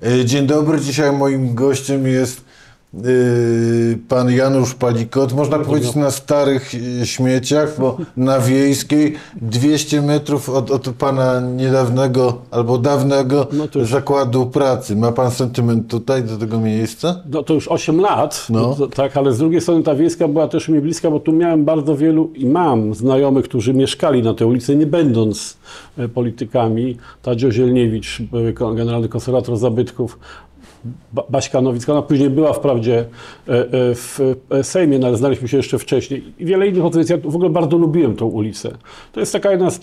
Dzień dobry, dzisiaj moim gościem jest pan Janusz Palikot. Można powiedzieć na starych śmieciach, bo na Wiejskiej 200 metrów od pana niedawnego albo dawnego zakładu pracy. Ma pan sentyment tutaj do tego miejsca? No to już 8 lat, tak, ale z drugiej strony ta Wiejska była też mi bliska, bo tu miałem bardzo wielu i mam znajomych, którzy mieszkali na tej ulicy, nie będąc politykami. Tadzio Zielniewicz, generalny konserwator zabytków, Baśka Nowicka, ona później była wprawdzie w Sejmie, no ale znaliśmy się jeszcze wcześniej. I wiele innych odwiedzin. Ja w ogóle bardzo lubiłem tą ulicę. To jest taka jedna z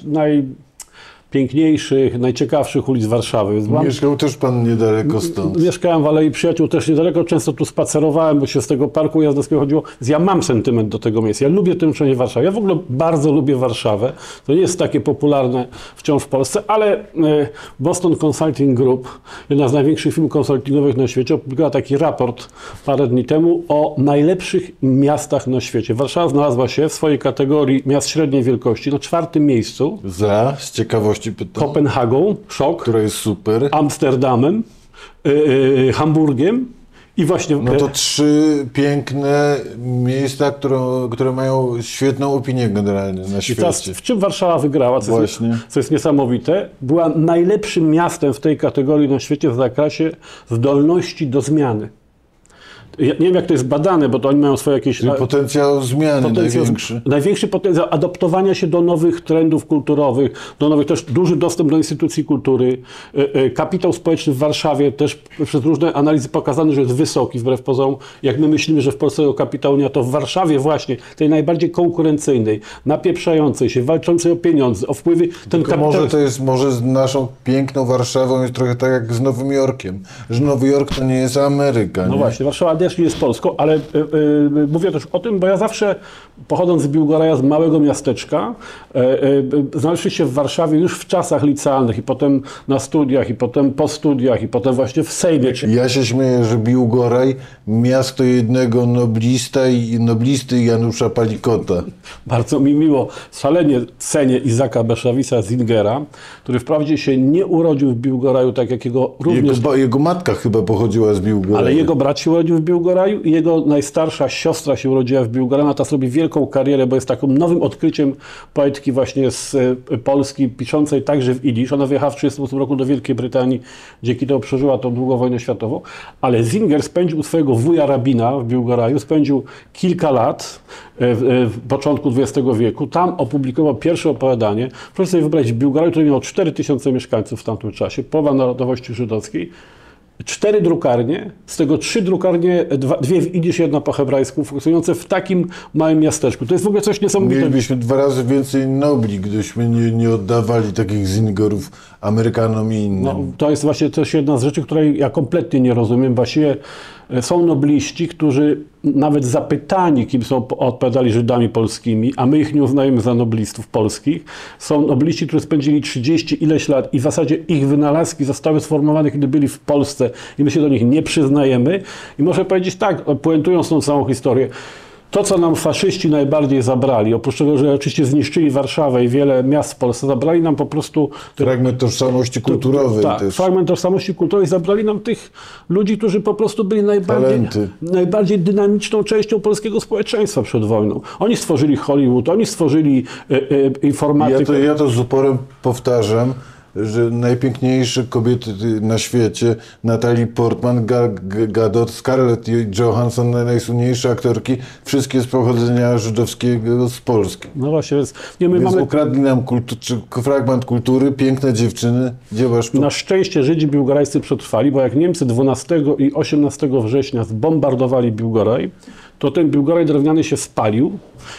najpiękniejszych, najciekawszych ulic Warszawy. Mieszkał też pan niedaleko stąd. Mieszkałem w Alei Przyjaciół też niedaleko, często tu spacerowałem, bo się z tego parku Jazdowskiego chodziło. Ja mam sentyment do tego miejsca. Ja lubię tę część Warszawy. Ja w ogóle bardzo lubię Warszawę. To nie jest takie popularne wciąż w Polsce, ale Boston Consulting Group, jedna z największych firm konsultingowych na świecie, opublikowała taki raport parę dni temu o najlepszych miastach na świecie. Warszawa znalazła się w swojej kategorii miast średniej wielkości na 4. miejscu. Z ciekawości pytam. Kopenhagą, szok. Która jest super. Amsterdamem, Hamburgiem i właśnie... No to 3 piękne miejsca, które mają świetną opinię generalnie na świecie. I teraz, w czym Warszawa wygrała, co jest niesamowite, była najlepszym miastem w tej kategorii na świecie w zakresie zdolności do zmiany. Ja nie wiem, jak to jest badane, bo to oni mają swoje jakieś... Czyli potencjał zmiany największy. Największy potencjał adaptowania się do nowych trendów kulturowych, do nowych, też duży dostęp do instytucji kultury. Kapitał społeczny w Warszawie też przez różne analizy pokazano, że jest wysoki, wbrew pozorom. Jak my myślimy, że w Polsce tego kapitału nie ma, to w Warszawie właśnie, tej najbardziej konkurencyjnej, napieprzającej się, walczącej o pieniądze, o wpływy... Może z naszą piękną Warszawą jest trochę tak jak z Nowym Jorkiem, że Nowy Jork to nie jest Ameryka. No właśnie, Warszawa też nie jest Polską, ale mówię też o tym, bo ja zawsze, pochodząc z Biłgoraja, z małego miasteczka, znalazłem się w Warszawie już w czasach licealnych i potem na studiach, i potem po studiach, i potem właśnie w Sejmie. Ja się śmieję, że Biłgoraj, miasto jednego noblisty Janusza Palikota. Bardzo mi miło. Szalenie cenię Isaaca Bashawisa Zingera, który wprawdzie się nie urodził w Biłgoraju, tak jak jego również... Jego matka chyba pochodziła z Biłgoraju. Ale jego brat się urodził w Biłgoraju i jego najstarsza siostra się urodziła w Biłgoraju. Ona teraz robi wielką karierę, bo jest takim nowym odkryciem poetki właśnie z Polski, piszącej także w idisz. Ona wyjechała w 1938 roku do Wielkiej Brytanii, dzięki temu przeżyła tą długą wojnę światową. Ale Zinger spędził u swojego wuja rabina w Biłgoraju, spędził kilka lat w początku XX wieku. Tam opublikował pierwsze opowiadanie. Proszę sobie wyobrazić, Biłgoraju, który miał 4000 mieszkańców w tamtym czasie, połowa narodowości żydowskiej. 4 drukarnie, z tego 3 drukarnie, 2 w idisz, 1 po hebrajsku, funkcjonujące w takim małym miasteczku. To jest w ogóle coś niesamowitego. Mielibyśmy 2 razy więcej nobli, gdybyśmy nie oddawali takich Zingerów Amerykanom i innym. No, to jest właśnie też jedna z rzeczy, której ja kompletnie nie rozumiem. Właściwie są nobliści, którzy nawet zapytani, kim są, odpowiadali Żydami polskimi, a my ich nie uznajemy za noblistów polskich. Są nobliści, którzy spędzili 30 ileś lat i w zasadzie ich wynalazki zostały sformowane, kiedy byli w Polsce i my się do nich nie przyznajemy. I muszę powiedzieć tak, puentując tą całą historię, to, co nam faszyści najbardziej zabrali, oprócz tego, że oczywiście zniszczyli Warszawę i wiele miast w Polsce, zabrali nam po prostu... Fragment tożsamości kulturowej też. Fragment tożsamości kulturowej, zabrali nam tych ludzi, którzy po prostu byli najbardziej dynamiczną częścią polskiego społeczeństwa przed wojną. Oni stworzyli Hollywood, oni stworzyli informatykę. Ja to z uporem powtarzam, że najpiękniejsze kobiety na świecie, Natalie Portman, Gadot, Scarlett Johansson, najsłynniejsze aktorki, wszystkie z pochodzenia żydowskiego z Polski. No właśnie, więc ukradli nam fragment kultury, piękne dziewczyny, dzieła sztuki. Na szczęście Żydzi biłgorajscy przetrwali, bo jak Niemcy 12 i 18 września zbombardowali Biłgoraj, to ten Biłgoraj drewniany się spalił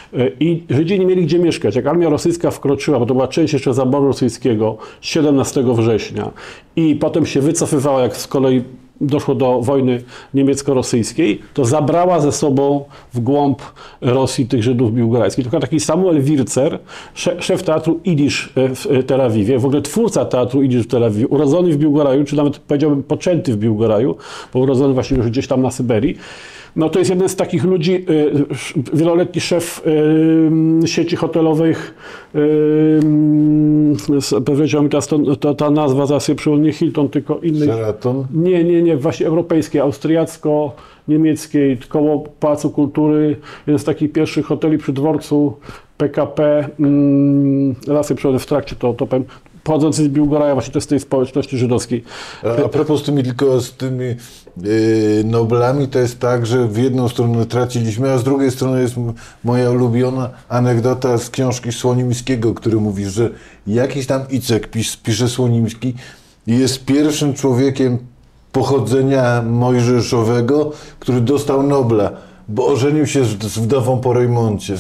i Żydzi nie mieli gdzie mieszkać. Jak armia rosyjska wkroczyła, bo to była część jeszcze zaboru rosyjskiego 17 września i potem się wycofywała, jak z kolei doszło do wojny niemiecko-rosyjskiej, to zabrała ze sobą w głąb Rosji tych Żydów biłgorajskich. Tylko taki Samuel Wircer, szef teatru Idisz w Tel Awiwie, w ogóle twórca teatru Idisz w Tel Awiwie, urodzony w Biłgoraju, czy nawet powiedziałbym poczęty w Biłgoraju, bo urodzony właśnie już gdzieś tam na Syberii, No to jest jeden z takich ludzi, wieloletni szef sieci hotelowych, powiedział mi teraz ta nazwa, zaraz sobie przypomnę, nie Hilton, tylko innej. Sheraton? Nie, właśnie europejskiej, austriacko-niemieckiej, koło Pałacu Kultury, jeden z takich pierwszych hoteli przy dworcu PKP, zaraz sobie przypomnę w trakcie to powiem, pochodzący z Biłgoraja, właśnie to z tej społeczności żydowskiej. A propos z tymi Noblami, to jest tak, że w jedną stronę traciliśmy, a z drugiej strony jest moja ulubiona anegdota z książki Słonimskiego, który mówi, że jakiś tam Icek, pisze Słonimski, jest pierwszym człowiekiem pochodzenia mojżeszowego, który dostał Nobla, bo ożenił się z wdową po Rejmoncie.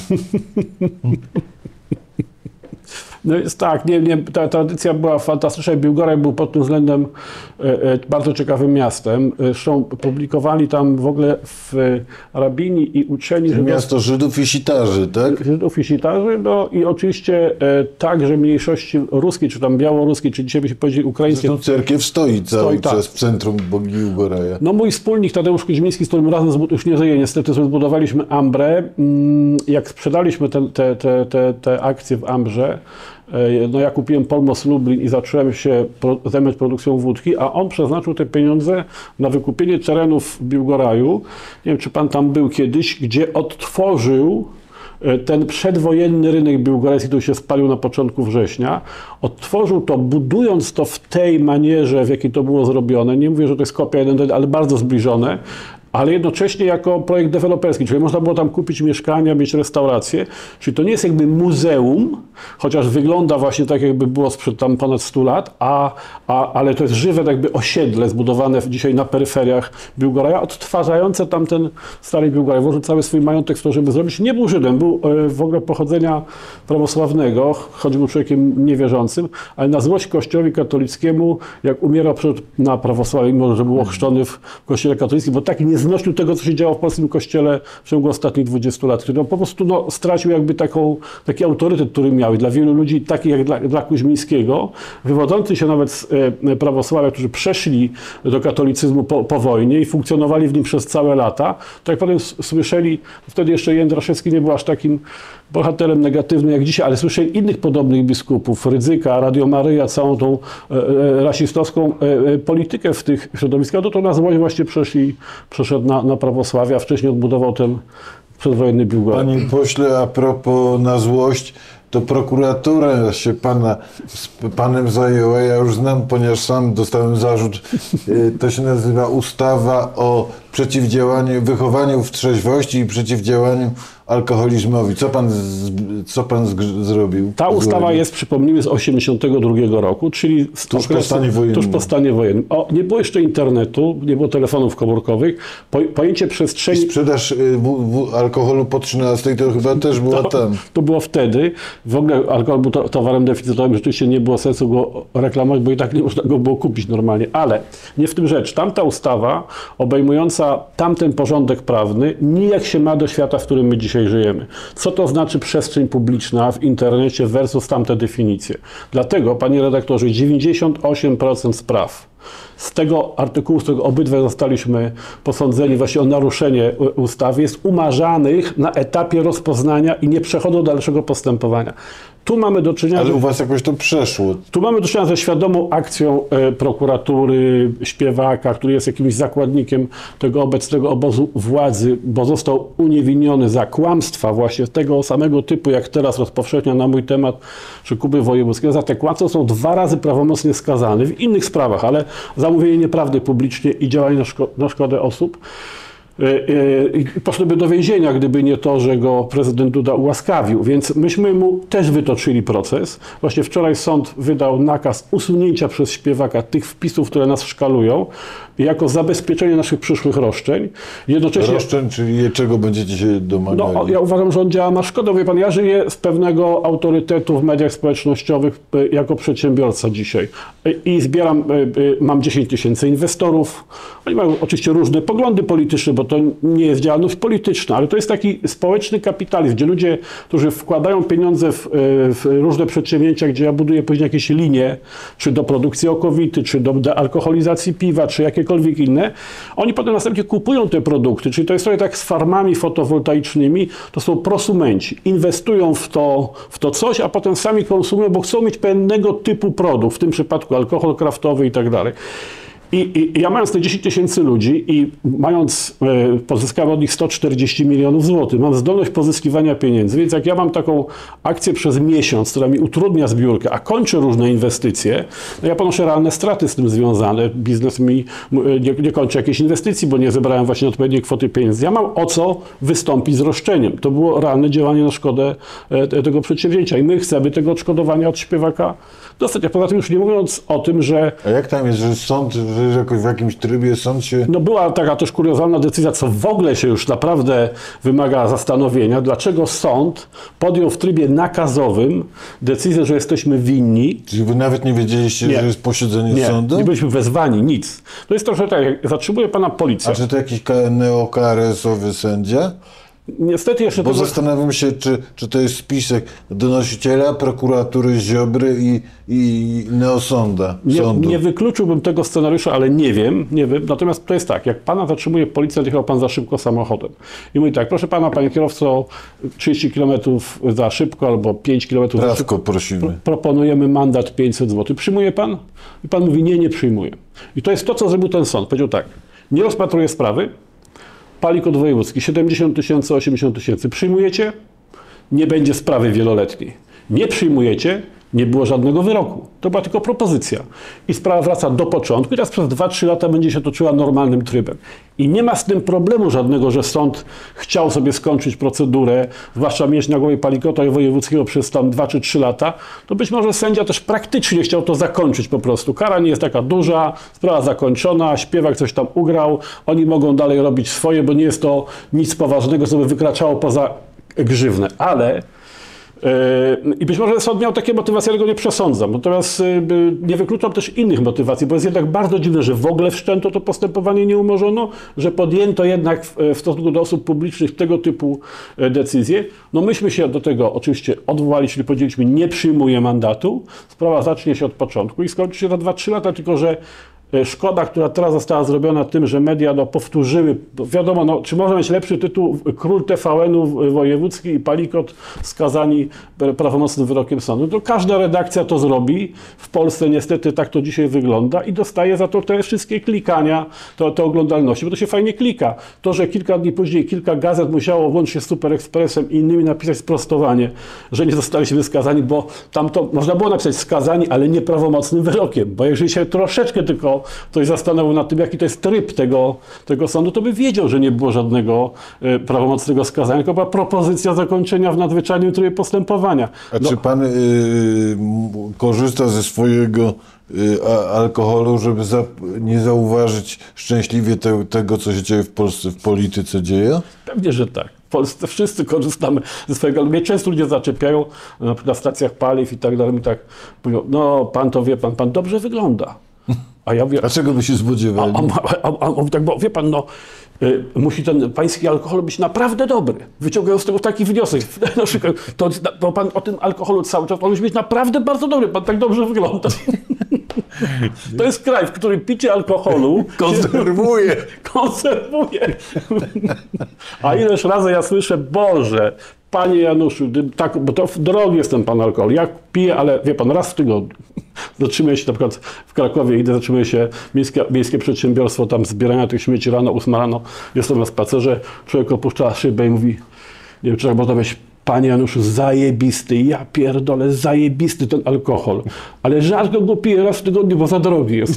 No jest tak, ta tradycja była fantastyczna. Biłgoraj był pod tym względem bardzo ciekawym miastem. Zresztą publikowali tam w ogóle rabini i uczeni... Miasto Żydów i Sitarzy, tak? Żydów i Sitarzy, no i oczywiście także mniejszości ruskiej, czy tam białoruskiej, czy dzisiaj byśmy powiedzieli ukraińskiej. Zresztą cerkiew stoi cały czas w centrum Biłgoraja. No mój wspólnik Tadeusz Kuźmiński, z którym razem już nie żyje, niestety zbudowaliśmy Ambrę. Jak sprzedaliśmy te akcje w Ambrze, no ja kupiłem Polmos Lublin i zacząłem się zajmować produkcją wódki, a on przeznaczył te pieniądze na wykupienie terenów w Biłgoraju. Nie wiem, czy pan tam był kiedyś, gdzie odtworzył ten przedwojenny rynek biłgorajski, który się spalił na początku września. Odtworzył to, budując to w tej manierze, w jakiej to było zrobione. Nie mówię, że to jest kopia 1:1, ale bardzo zbliżone. Ale jednocześnie jako projekt deweloperski, czyli można było tam kupić mieszkania, mieć restaurację, czyli to nie jest jakby muzeum, chociaż wygląda właśnie tak, jakby było sprzed tam ponad 100 lat, ale to jest żywe jakby osiedle zbudowane dzisiaj na peryferiach Biłgoraja, odtwarzające tamten stary Biłgoraj. Włożył cały swój majątek w to, żeby zrobić. Nie był Żydem, był w ogóle pochodzenia prawosławnego, choć był człowiekiem niewierzącym, ale na złość Kościołowi katolickiemu, jak umierał na prawosławie, mimo że był ochrzczony w Kościele katolickim, bo taki nie znosił tego, co się działo w polskim kościele w ciągu ostatnich 20 lat, który po prostu stracił jakby taki autorytet, który miał. I dla wielu ludzi, takich jak dla Kuźmińskiego, wywodzący się nawet z prawosławia, którzy przeszli do katolicyzmu po wojnie i funkcjonowali w nim przez całe lata, to jak potem słyszeli, wtedy jeszcze Jędraszewski nie był aż takim bohaterem negatywnym jak dzisiaj, ale słyszeli innych podobnych biskupów, Rydzyka, Radio Maryja, całą tą rasistowską politykę w tych środowiskach, to na złość właśnie przeszedł na prawosławie, a wcześniej odbudował ten przedwojenny Biłgoraj. Panie pośle, a propos na złość, to prokuratura się panem zajęła. Ja już znam, ponieważ sam dostałem zarzut. To się nazywa ustawa o wychowaniu w trzeźwości i przeciwdziałaniu alkoholizmowi. Co pan zrobił? Ta ustawa jest, przypomnijmy, z 1982 roku, czyli tuż po stanie wojennym. Nie było jeszcze internetu, nie było telefonów komórkowych. Pojęcie przestrzeni... I sprzedaż alkoholu po 13 to chyba też była tam. To było wtedy. W ogóle alkohol był towarem deficytowym. Rzeczywiście nie było sensu go reklamować, bo i tak nie można go było kupić normalnie. Ale nie w tym rzecz. Tamta ustawa obejmująca tamten porządek prawny nijak się ma do świata, w którym my dzisiaj żyjemy. Co to znaczy przestrzeń publiczna w internecie versus tamte definicje? Dlatego, panie redaktorze, 98% spraw z tego artykułu, z którego obydwaj zostaliśmy posądzeni właśnie o naruszenie ustawy, jest umarzanych na etapie rozpoznania i nie przechodzą do dalszego postępowania. Tu mamy do czynienia... Ale u was jakoś to przeszło. Tu mamy do czynienia ze świadomą akcją prokuratury, śpiewaka, który jest jakimś zakładnikiem tego obecnego obozu władzy, bo został uniewinniony za kłamstwa właśnie tego samego typu, jak teraz rozpowszechnia na mój temat, czy Kuby Wojewódzkiego. Za te kłamstwa są 2 razy prawomocnie skazany w innych sprawach, ale za mówienie nieprawdy publicznie i działanie na szkodę osób. Poszedłby do więzienia, gdyby nie to, że go prezydent Duda ułaskawił. Więc myśmy mu też wytoczyli proces. Właśnie wczoraj sąd wydał nakaz usunięcia przez śpiewaka tych wpisów, które nas szkalują, jako zabezpieczenie naszych przyszłych roszczeń. Jednocześnie... Roszczeń, czyli czego będziecie się domagali? No, ja uważam, że on działa na szkodę. Wie pan, ja żyję z pewnego autorytetu w mediach społecznościowych jako przedsiębiorca dzisiaj. I mam 10 000 inwestorów. Oni mają oczywiście różne poglądy polityczne, bo bo to nie jest działalność polityczna, ale to jest taki społeczny kapitalizm, gdzie ludzie, którzy wkładają pieniądze w różne przedsięwzięcia, gdzie ja buduję później jakieś linie, czy do produkcji okowity, czy do dealkoholizacji piwa, czy jakiekolwiek inne, oni potem następnie kupują te produkty, czyli to jest trochę tak z farmami fotowoltaicznymi, to są prosumenci, inwestują w to coś, a potem sami konsumują, bo chcą mieć pewnego typu produkt, w tym przypadku alkohol kraftowy i tak dalej. I ja mając te 10 tysięcy ludzi i pozyskałem od nich 140 milionów złotych, mam zdolność pozyskiwania pieniędzy, więc jak ja mam taką akcję przez miesiąc, która mi utrudnia zbiórkę, a kończę różne inwestycje, no ja ponoszę realne straty z tym związane. Biznes mi nie kończy jakiejś inwestycji, bo nie zebrałem właśnie odpowiedniej kwoty pieniędzy. Ja mam o co wystąpić z roszczeniem. To było realne działanie na szkodę tego przedsięwzięcia i my chcemy tego odszkodowania od śpiewaka dostać. A poza tym już nie mówiąc o tym, że... A jak tam jest, że sąd, że jakoś w jakimś trybie sąd się... No była taka też kuriozalna decyzja, co w ogóle się już naprawdę wymaga zastanowienia. Dlaczego sąd podjął w trybie nakazowym decyzję, że jesteśmy winni? Czyli wy nawet nie wiedzieliście, że jest posiedzenie sądu? Nie byliśmy wezwani, nic. To jest trochę tak, jak zatrzymuje pana policja. A czy to jakiś neo-KRS-owy sędzia? Niestety jeszcze... Bo zastanawiam się, czy to jest spisek donosiciela, prokuratury Ziobry i neosąda. Nie wykluczyłbym tego scenariusza, ale nie wiem. Natomiast to jest tak, jak pana zatrzymuje policja, jechał pan za szybko samochodem. I mówi tak, proszę pana, panie kierowco, 30 km za szybko albo 5 km za szybko. Prosimy. Proponujemy mandat 500 zł. Przyjmuje pan? I pan mówi, nie przyjmuję. I to jest to, co zrobił ten sąd. Powiedział tak, nie rozpatruje sprawy, Palikot wojewódzki, 70 tysięcy, 80 tysięcy. Przyjmujecie? Nie będzie sprawy wieloletniej. Nie przyjmujecie? Nie było żadnego wyroku. To była tylko propozycja. I sprawa wraca do początku i teraz przez 2-3 lata będzie się toczyła normalnym trybem. I nie ma z tym problemu żadnego, że sąd chciał sobie skończyć procedurę, zwłaszcza mieć na głowie Palikota i wojewódzkiego przez tam 2 czy 3 lata, to być może sędzia też praktycznie chciał to zakończyć po prostu. Kara nie jest taka duża, sprawa zakończona, śpiewak coś tam ugrał, oni mogą dalej robić swoje, bo nie jest to nic poważnego, co by wykraczało poza grzywnę. Ale i być może sąd miał takie motywacje, ale go nie przesądzam. Natomiast nie wykluczam też innych motywacji, bo jest jednak bardzo dziwne, że w ogóle wszczęto to postępowanie, nie umorzono, że podjęto jednak w stosunku do osób publicznych tego typu decyzje. No myśmy się do tego oczywiście odwołali, czyli powiedzieliśmy, nie przyjmuję mandatu, sprawa zacznie się od początku i skończy się za 2-3 lata, tylko że szkoda, która teraz została zrobiona tym, że media powtórzyły, wiadomo, czy można mieć lepszy tytuł, Król TVN-u wojewódzki i Palikot skazani prawomocnym wyrokiem sądu. To każda redakcja to zrobi. W Polsce niestety tak to dzisiaj wygląda i dostaje za to te wszystkie klikania, te oglądalności, bo to się fajnie klika. To, że kilka dni później kilka gazet musiało włącznie z Super Expressem i innymi napisać sprostowanie, że nie zostaliśmy skazani, bo tam to można było napisać skazani, ale nieprawomocnym wyrokiem, bo jeżeli się troszeczkę tylko ktoś zastanowił nad tym, jaki to jest tryb tego sądu, to by wiedział, że nie było żadnego prawomocnego skazania, tylko była propozycja zakończenia w nadzwyczajnym trybie postępowania. A czy pan korzysta ze swojego alkoholu, żeby nie zauważyć szczęśliwie tego, co się dzieje w Polsce, w polityce dzieje? Pewnie, że tak. W Polsce wszyscy korzystamy ze swojego. Mnie często ludzie zaczepiają na stacjach paliw i tak dalej. I tak mówią, no pan to wie, pan dobrze wygląda. A ja mówię, a czego by się spodziewali? A tak, bo wie pan, no, musi ten pański alkohol być naprawdę dobry. Wyciągają z tego taki wniosek. Na przykład, bo pan o tym alkoholu cały czas, on musi być naprawdę bardzo dobry, pan tak dobrze wygląda. To jest kraj, w którym picie alkoholu konserwuje. A ileż razy ja słyszę, Boże, panie Januszu, tak, bo to drogi jest ten pan alkohol. Ja piję, ale wie pan, raz w tygodniu. Zatrzymuję się na przykład w Krakowie, zatrzymuje się miejskie przedsiębiorstwo tam zbierania tych śmieci rano, 8 rano, jestem na spacerze, człowiek opuszcza szybę i mówi, nie wiem, czy tak można powiedzieć, panie Januszu, zajebisty, ja pierdolę, zajebisty ten alkohol, ale rzadko go piję raz w tygodniu, bo za drogi jest.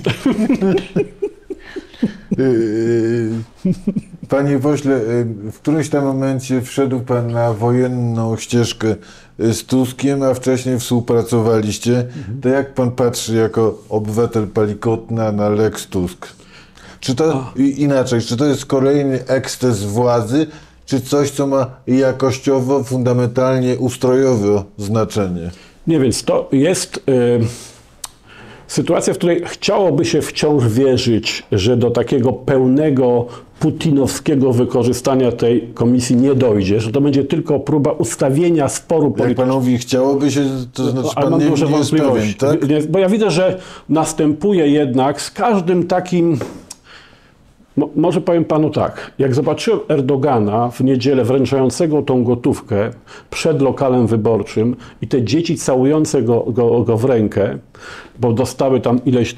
Panie pośle, w którymś tam momencie wszedł pan na wojenną ścieżkę z Tuskiem, a wcześniej współpracowaliście. To jak pan patrzy jako obywatel Palikotna na Lex Tusk? Czy to inaczej, czy to jest kolejny eksces władzy, czy coś, co ma jakościowo, fundamentalnie ustrojowe znaczenie? Nie, więc to jest... Sytuacja, w której chciałoby się wciąż wierzyć, że do takiego pełnego putinowskiego wykorzystania tej komisji nie dojdzie, że to będzie tylko próba ustawienia sporu Jak politycznego. pan mówi, chciałoby się, to znaczy Ale pan mam nie duże jest pewien, wątpliwości. tak? Bo ja widzę, że następuje jednak z każdym takim... Może powiem panu tak, jak zobaczyłem Erdogana w niedzielę wręczającego tą gotówkę przed lokalem wyborczym i te dzieci całujące go w rękę, bo dostały tam ileś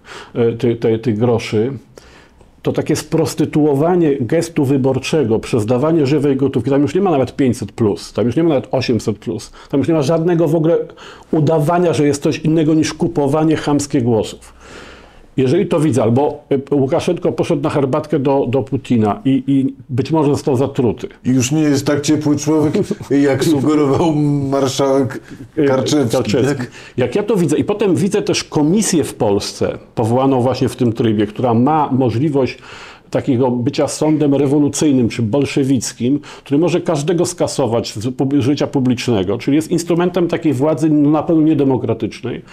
tych groszy, to takie sprostytuowanie gestu wyborczego przez dawanie żywej gotówki, tam już nie ma nawet 500+, tam już nie ma nawet 800+, tam już nie ma żadnego w ogóle udawania, że jest coś innego niż kupowanie chamskie głosów. Jeżeli to widzę, albo Łukaszenko poszedł na herbatkę do Putina i być może został zatruty. I już nie jest tak ciepły człowiek, jak sugerował marszałek Karczewski. Tak? Jak ja to widzę i potem widzę też komisję w Polsce, powołaną właśnie w tym trybie, która ma możliwość takiego bycia sądem rewolucyjnym czy bolszewickim, który może każdego skasować z życia publicznego, czyli jest instrumentem takiej władzy na pewno niedemokratycznej.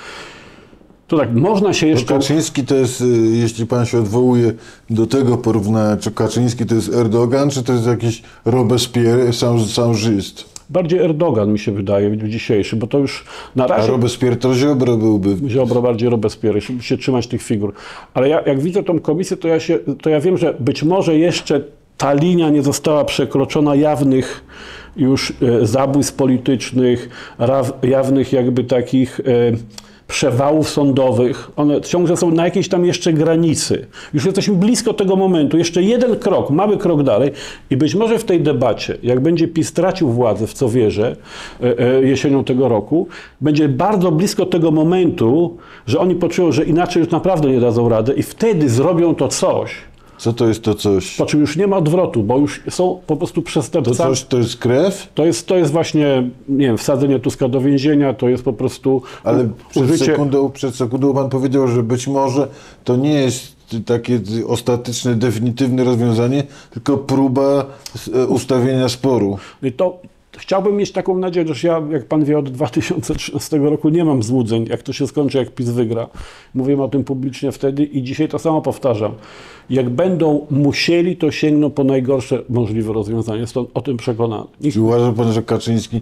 To tak, można się jeszcze... Kaczyński to jest, jeśli pan się odwołuje do tego porównania, czy Kaczyński to jest Erdogan, czy to jest jakiś Robespierre, Saint-Just? Bardziej Erdogan mi się wydaje dzisiejszy, bo to już na razie... A Robespierre to Ziobro byłby. Ziobro bardziej Robespierre, żeby się trzymać tych figur. Ale jak widzę tą komisję, to ja wiem, że być może jeszcze ta linia nie została przekroczona jawnych już zabójstw politycznych, jawnych jakby takich... przewałów sądowych, one ciągle są na jakiejś tam jeszcze granicy. Już jesteśmy blisko tego momentu, jeszcze jeden krok, mały krok dalej i być może w tej debacie, jak będzie PiS tracił władzę, w co wierzę, jesienią tego roku, będzie bardzo blisko tego momentu, że oni poczują, że inaczej już naprawdę nie dadzą rady i wtedy zrobią to coś, Co to jest to coś? po czym już nie ma odwrotu, bo już są po prostu przestępcami. To coś to jest krew? To jest właśnie, nie wiem, wsadzenie Tuska do więzienia, to jest po prostu Ale użycie... przed sekundą pan powiedział, że być może to nie jest takie ostateczne, definitywne rozwiązanie, tylko próba ustawienia sporu. I to chciałbym mieć taką nadzieję, że ja, jak pan wie, od 2013 roku nie mam złudzeń, jak to się skończy, jak PiS wygra. Mówiłem o tym publicznie wtedy i dzisiaj to samo powtarzam. Jak będą musieli, to sięgną po najgorsze możliwe rozwiązanie. Jestem o tym przekonany. Czy uważa pan, że Kaczyński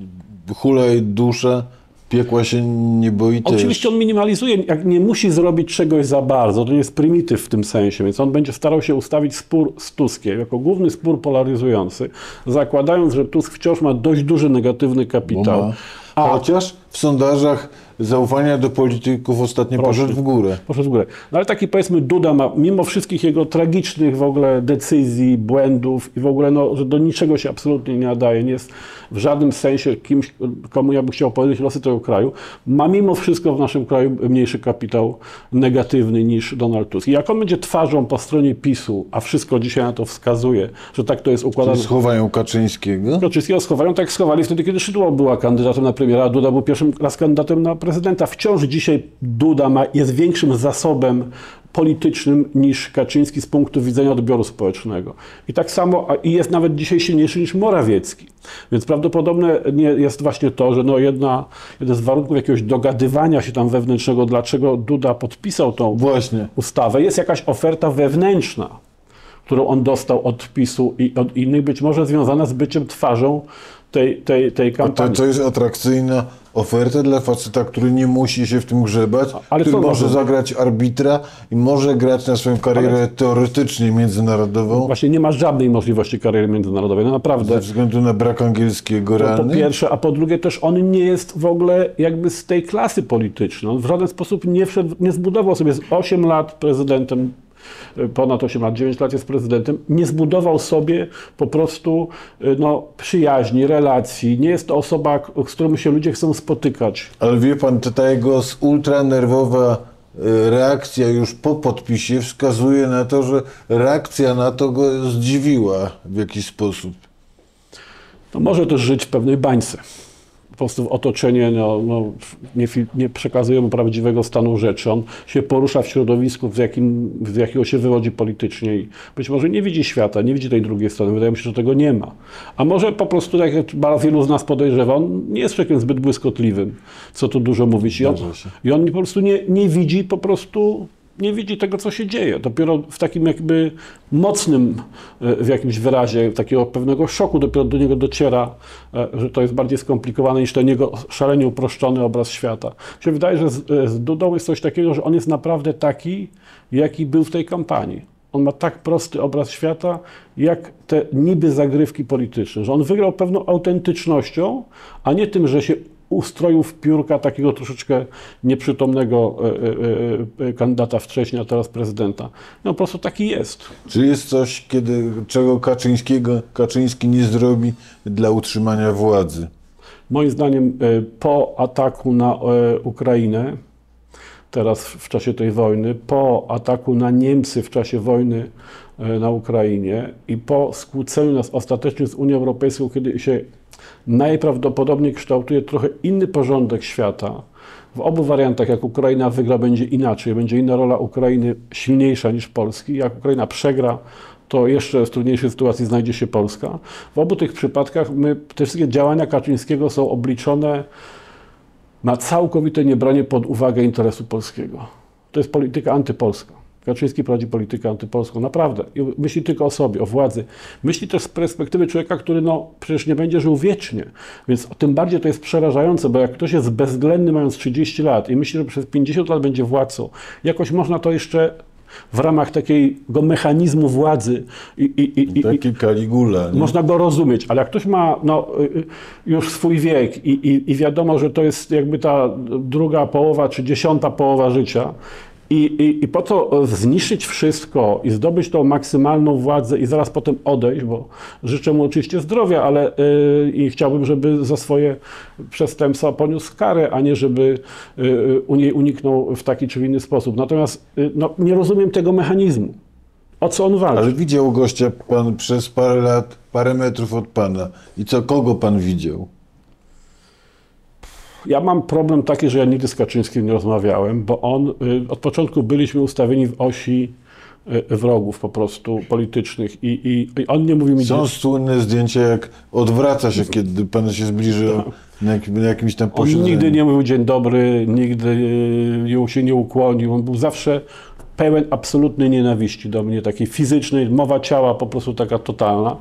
hulaj dusza, piekła się nie boi też? Oczywiście on minimalizuje, jak nie musi zrobić czegoś za bardzo, to nie jest prymityw w tym sensie, więc on będzie starał się ustawić spór z Tuskiem jako główny spór polaryzujący, zakładając, że Tusk wciąż ma dość duży negatywny kapitał. Chociaż w sondażach zaufania do polityków ostatnio poszedł w górę. Poszedł w górę. No ale taki, powiedzmy, Duda ma, mimo wszystkich jego tragicznych w ogóle decyzji, błędów i w ogóle, no, że do niczego się absolutnie nie nadaje, nie jest w żadnym sensie kimś, komu ja bym chciał powiedzieć losy tego kraju, ma mimo wszystko w naszym kraju mniejszy kapitał negatywny niż Donald Tusk. I jak on będzie twarzą po stronie PiS-u, a wszystko dzisiaj na to wskazuje, że tak to jest układane... Czyli schowają Kaczyńskiego? Kaczyńskiego schowają, tak jak schowali wtedy, kiedy Szydło była kandydatem na premiera, a Duda był pierwszym raz kandydatem na prezydenta. Wciąż dzisiaj Duda jest większym zasobem politycznym niż Kaczyński z punktu widzenia odbioru społecznego. I tak samo, i jest nawet dzisiaj silniejszy niż Morawiecki. Więc prawdopodobne jest właśnie to, że no jeden z warunków jakiegoś dogadywania się tam wewnętrznego, dlaczego Duda podpisał tą ustawę, jest jakaś oferta wewnętrzna, którą on dostał od PiS-u i od innych, być może związana z byciem twarzą tej kampanii. To jest atrakcyjna oferta dla faceta, który nie musi się w tym grzebać, który może zagrać arbitra i może grać na swoją karierę teoretycznie międzynarodową. Właśnie nie ma żadnej możliwości kariery międzynarodowej, no naprawdę. Ze względu na brak angielskiego realny? Po pierwsze, a po drugie też on nie jest w ogóle jakby z tej klasy politycznej. On w żaden sposób nie zbudował sobie z 8 lat prezydentem, ponad 8 lat, 9 lat jest prezydentem, nie zbudował sobie po prostu przyjaźni, relacji. Nie jest to osoba, z którą się ludzie chcą spotykać. Ale wie pan, ta jego ultranerwowa reakcja już po podpisie wskazuje na to, że reakcja na to go zdziwiła w jakiś sposób. No może też żyć w pewnej bańce. prostu w otoczenie nie przekazują mu prawdziwego stanu rzeczy. On się porusza w środowisku, z jakiego się wywodzi politycznie i być może nie widzi świata, nie widzi tej drugiej strony. Wydaje mi się, że tego nie ma. A może po prostu, tak jak bardzo wielu z nas podejrzewa, on nie jest człowiekiem zbyt błyskotliwym, co tu dużo mówić. I on po prostu nie widzi nie widzi tego, co się dzieje. Dopiero w takim jakby mocnym w jakimś wyrazie, takiego pewnego szoku dopiero do niego dociera, że to jest bardziej skomplikowane niż ten jego szalenie uproszczony obraz świata. Mi się wydaje, że z Dudą jest coś takiego, że on jest naprawdę taki, jaki był w tej kampanii. On ma tak prosty obraz świata, jak te niby zagrywki polityczne, że on wygrał pewną autentycznością, a nie tym, że się ustroił w piórka takiego troszeczkę nieprzytomnego kandydata wcześniej, a teraz prezydenta. No po prostu taki jest. Czy jest coś, czego Kaczyński nie zrobi dla utrzymania władzy? Moim zdaniem po ataku na Ukrainę, teraz w czasie tej wojny, po ataku na Niemcy w czasie wojny na Ukrainie i po skłóceniu nas ostatecznie z Unią Europejską, kiedy się najprawdopodobniej kształtuje trochę inny porządek świata. W obu wariantach, jak Ukraina wygra, będzie inaczej. Będzie inna rola Ukrainy, silniejsza niż Polski. Jak Ukraina przegra, to jeszcze w trudniejszej sytuacji znajdzie się Polska. W obu tych przypadkach te wszystkie działania Kaczyńskiego są obliczone na całkowite niebranie pod uwagę interesu polskiego. To jest polityka antypolska. Kaczyński prowadzi politykę antypolską, naprawdę. I myśli tylko o sobie, o władzy. Myśli też z perspektywy człowieka, który przecież nie będzie żył wiecznie. Więc tym bardziej to jest przerażające, bo jak ktoś jest bezwzględny mając 30 lat i myśli, że przez 50 lat będzie władcą, jakoś można to jeszcze w ramach takiego mechanizmu władzy taki Kaligula, nie? Można go rozumieć, ale jak ktoś ma już swój wiek i wiadomo, że to jest jakby ta druga połowa czy 10. połowa życia, I po to zniszczyć wszystko i zdobyć tą maksymalną władzę i zaraz potem odejść, bo życzę mu oczywiście zdrowia, ale i chciałbym, żeby za swoje przestępstwa poniósł karę, a nie żeby jej uniknął w taki czy inny sposób. Natomiast nie rozumiem tego mechanizmu. O co on walczy? Ale widział gościa pan przez parę lat, parę metrów od pana. I kogo pan widział? Ja mam problem taki, że ja nigdy z Kaczyńskim nie rozmawiałem, bo od początku byliśmy ustawieni w osi wrogów po prostu politycznych i on nie mówi mi... Są słynne zdjęcia, jak odwraca się, kiedy pan się zbliżył na jakimś tam posiedzeniu. On nigdy nie mówił dzień dobry, nigdy się nie ukłonił, on był zawsze pełen absolutnej nienawiści do mnie, takiej fizycznej, mowa ciała po prostu taka totalna.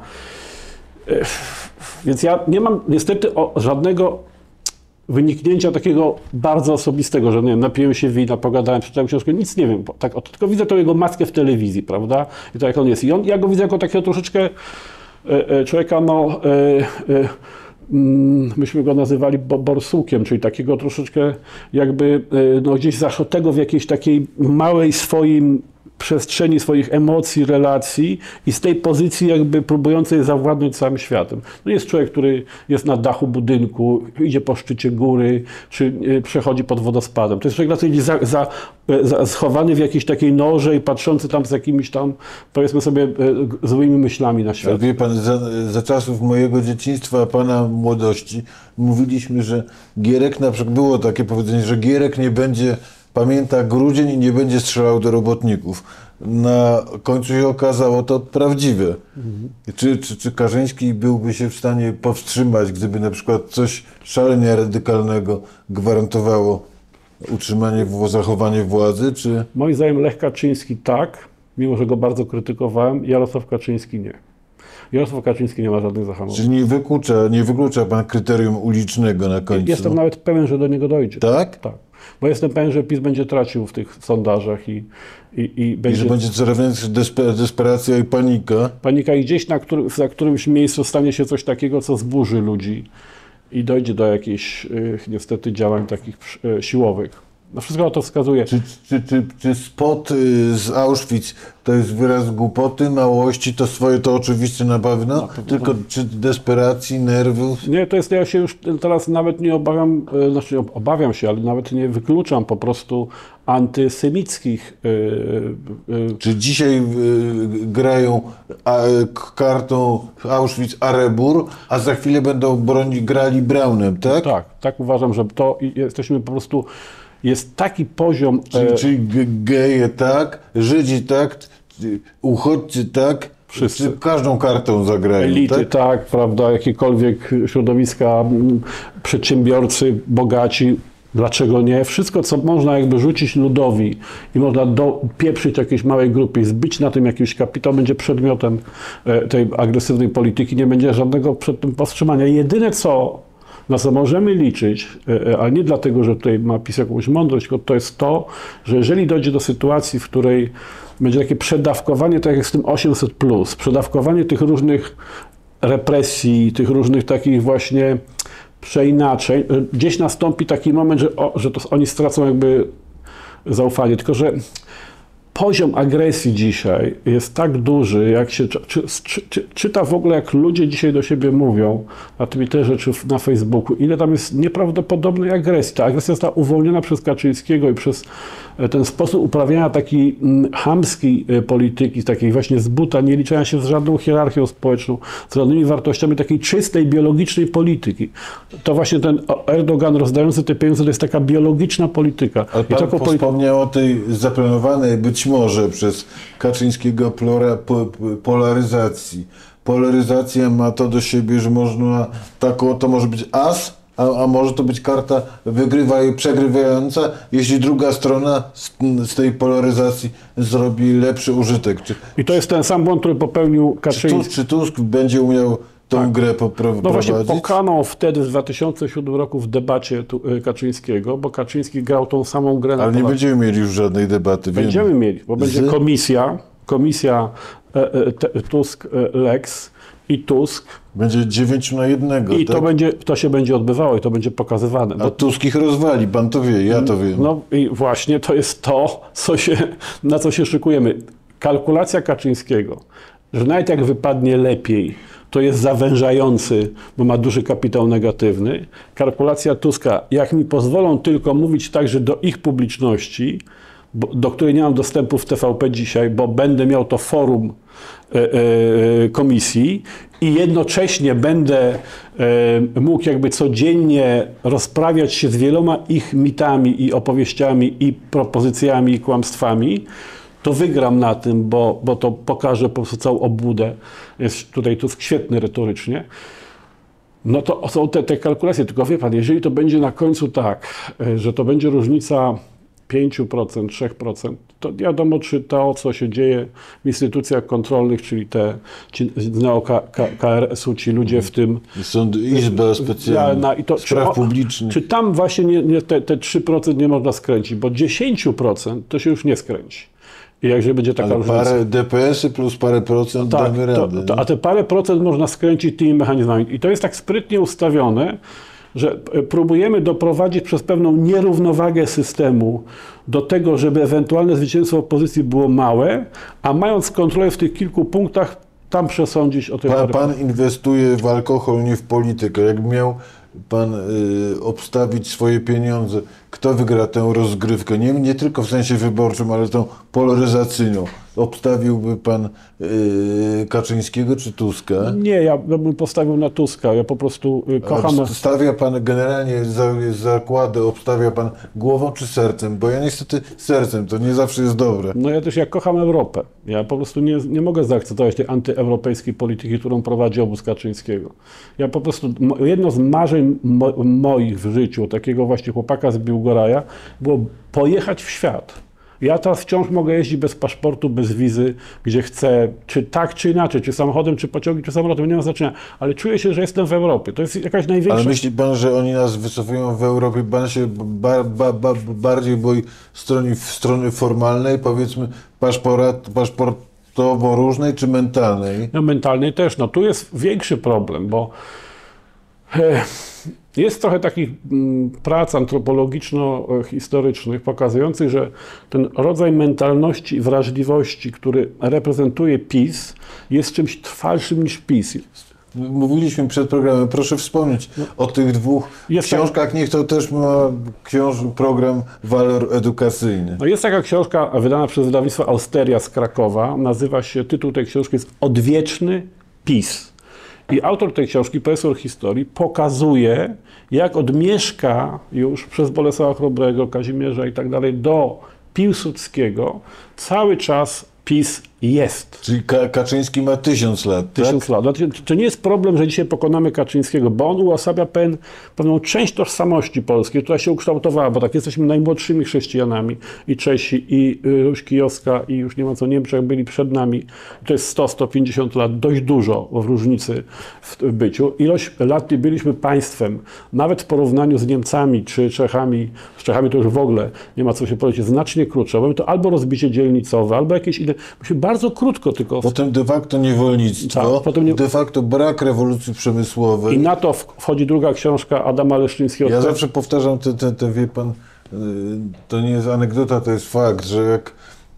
Więc ja nie mam niestety żadnego wyniknięcia takiego bardzo osobistego, że nie wiem, napiłem się wina, pogadałem, przeczytałem książkę, nic nie wiem, tylko widzę tą jego maskę w telewizji, prawda? I to jak on jest. Ja go widzę jako takiego troszeczkę człowieka, myśmy go nazywali borsukiem, czyli takiego troszeczkę jakby gdzieś zaszytego w jakiejś takiej małej swoim przestrzeni swoich emocji, relacji i z tej pozycji jakby próbującej zawładnąć całym światem. No jest człowiek, który jest na dachu budynku, idzie po szczycie góry, czy przechodzi pod wodospadem. To jest człowiek raczej schowany w jakiejś takiej norze i patrzący tam z jakimiś tam, powiedzmy sobie, złymi myślami na świat. Wie pan, za czasów mojego dzieciństwa, pana młodości, mówiliśmy, że Gierek, na przykład było takie powiedzenie, że Gierek nie będzie pamięta grudzień i nie będzie strzelał do robotników. Na końcu się okazało to prawdziwe. Czy Kaczyński byłby się w stanie powstrzymać, gdyby na przykład coś szalenie radykalnego gwarantowało zachowanie władzy? Czy... Moim zdaniem Lech Kaczyński tak, mimo że go bardzo krytykowałem, Jarosław Kaczyński nie. Jarosław Kaczyński nie ma żadnych zahamowań. Czyli nie wyklucza pan kryterium ulicznego na końcu? Jestem nawet pewien, że do niego dojdzie. Tak? Tak. Bo jestem pewien, że PiS będzie tracił w tych sondażach i że będzie coraz większa desperacja i panika. Panika i gdzieś za którymś miejscu stanie się coś takiego, co zburzy ludzi i dojdzie do jakichś niestety działań takich siłowych. No wszystko na to wskazuje. Czy spot z Auschwitz to jest wyraz głupoty, małości, to swoje to oczywiście na pewno, tylko czy desperacji, nerwów? Nie, to jest, ja się już teraz nawet nie obawiam, znaczy obawiam się, ale nawet nie wykluczam po prostu antysemickich. Czy dzisiaj grają kartą Auschwitz-Arebur, a za chwilę będą grali Braunem, tak? Tak uważam, że to jesteśmy po prostu, jest taki poziom... Czyli geje tak, Żydzi tak, uchodźcy tak, wszyscy każdą kartą zagrają, elity, tak, prawda, jakiekolwiek środowiska, przedsiębiorcy, bogaci, dlaczego nie? Wszystko, co można jakby rzucić ludowi i można dopieprzyć jakiejś małej grupie, zbyć na tym jakiś kapitał, będzie przedmiotem tej agresywnej polityki, nie będzie żadnego przed tym powstrzymania. Jedyne na co możemy liczyć, ale nie dlatego, że tutaj ma PiS jakąś mądrość, tylko to jest to, że jeżeli dojdzie do sytuacji, w której będzie takie przedawkowanie, tak jak z tym 800+, przedawkowanie tych różnych represji, tych różnych takich właśnie przeinaczeń, gdzieś nastąpi taki moment, że to oni stracą jakby zaufanie, tylko że poziom agresji dzisiaj jest tak duży, jak się czyta w ogóle, jak ludzie dzisiaj do siebie mówią na Twitterze czy na Facebooku, ile tam jest nieprawdopodobnej agresji. Ta agresja została uwolniona przez Kaczyńskiego i przez ten sposób uprawiania takiej chamskiej polityki, takiej właśnie z buta, nie liczenia się z żadną hierarchią społeczną, z żadnymi wartościami takiej czystej, biologicznej polityki. To właśnie ten Erdogan rozdający te pieniądze, to jest taka biologiczna polityka. Ale pan wspomniał o tej zaplanowanej być może przez Kaczyńskiego polaryzacji. Polaryzacja ma to do siebie, że można to może być as, a może to być karta przegrywająca, jeśli druga strona z tej polaryzacji zrobi lepszy użytek. I to jest ten sam błąd, który popełnił Kaczyński. Czy Tusk będzie umiał tą grę poprowadzić? No właśnie pokanął wtedy w 2007 roku w debacie Kaczyńskiego, bo Kaczyński grał tą samą grę. Ale nie będziemy mieli już żadnej debaty. Będziemy mieli, bo będzie komisja Tusk-Lex i Tusk. Będzie 9-1. I tak? To się będzie odbywało i to będzie pokazywane. A Tusk ich rozwali, pan to wie, ja to wiem. No i właśnie to jest to, na co się szykujemy. Kalkulacja Kaczyńskiego, że nawet jak wypadnie lepiej, to jest zawężający, bo ma duży kapitał negatywny. Kalkulacja Tuska, jak mi pozwolą tylko mówić także do ich publiczności, do której nie mam dostępu w TVP dzisiaj, bo będę miał to forum komisji i jednocześnie będę mógł jakby codziennie rozprawiać się z wieloma ich mitami i opowieściami i propozycjami i kłamstwami, to wygram na tym, bo to pokaże po prostu całą obłudę. Jest tutaj Tusk świetny retorycznie. No to są te kalkulacje, tylko wie pan, jeżeli to będzie na końcu tak, że to będzie różnica 5%, 3%, to wiadomo, czy to, co się dzieje w instytucjach kontrolnych, czyli ci z neo-KRS-u, ci ludzie w tym... Są Izba Specjalna Spraw Publicznych. Czy tam właśnie te 3% nie można skręcić, bo 10% to się już nie skręci. I jakże będzie taka różnica. Parę DPS-y plus parę procent damy radę. A te parę procent można skręcić tymi mechanizmami. I to jest tak sprytnie ustawione, że próbujemy doprowadzić przez pewną nierównowagę systemu do tego, żeby ewentualne zwycięstwo opozycji było małe, a mając kontrolę w tych kilku punktach, tam przesądzić o tej... Pan inwestuje w alkohol, nie w politykę. Jak miał pan obstawić swoje pieniądze, kto wygra tę rozgrywkę? Nie tylko w sensie wyborczym, ale tą polaryzacyjną. Obstawiłby pan Kaczyńskiego czy Tuska? Nie, ja bym postawił na Tuska. Ja po prostu kocham... Stawia pan generalnie zakłady, obstawia pan głową czy sercem? Bo ja niestety sercem, to nie zawsze jest dobre. No ja kocham Europę. Ja po prostu nie mogę zaakceptować tej antyeuropejskiej polityki, którą prowadzi obóz Kaczyńskiego. Ja po prostu, jedno z marzeń moich w życiu, takiego właśnie chłopaka z Biłgoraja, było pojechać w świat. Ja teraz wciąż mogę jeździć bez paszportu, bez wizy, gdzie chcę, czy tak, czy inaczej, czy samochodem, czy pociągiem, czy samolotem, nie ma znaczenia, ale czuję się, że jestem w Europie. To jest jakaś największa... Ale myśli pan, że oni nas wycofują w Europie? Pan się bardziej boi strony formalnej, powiedzmy paszportowo różnej, czy mentalnej? No mentalnej też. No tu jest większy problem, bo Jest trochę takich prac antropologiczno-historycznych pokazujących, że ten rodzaj mentalności i wrażliwości, który reprezentuje PiS, jest czymś trwalszym niż PiS. Mówiliśmy przed programem, proszę wspomnieć o tych dwóch książkach, niech to też ma program walor edukacyjny. No jest taka książka wydana przez wydawnictwo Austeria z Krakowa, tytuł tej książki jest Odwieczny PiS. I autor tej książki, profesor historii, pokazuje, jak od Mieszka już przez Bolesława Chrobrego, Kazimierza i tak dalej do Piłsudskiego cały czas PiS jest. Czyli Kaczyński ma 1000 lat, 1000 lat. To nie jest problem, że dzisiaj pokonamy Kaczyńskiego, bo on uosabia pewną część tożsamości polskiej, która się ukształtowała, bo tak jesteśmy najmłodszymi chrześcijanami. I Czesi, i Ruś Kijowska, i już nie ma co Niemczech byli przed nami. To jest 100-150 lat, dość dużo w różnicy w byciu. Ilość lat byliśmy państwem, nawet w porównaniu z Niemcami czy Czechami, z Czechami to już w ogóle nie ma co się powiedzieć, znacznie krótsze. Bo to albo rozbicie dzielnicowe, albo jakieś inne. Bardzo krótko tylko. Potem de facto niewolnictwo, de facto brak rewolucji przemysłowej. I na to wchodzi druga książka Adama Leszczyńskiego. Ja zawsze powtarzam, wie pan, to nie jest anegdota, to jest fakt, że jak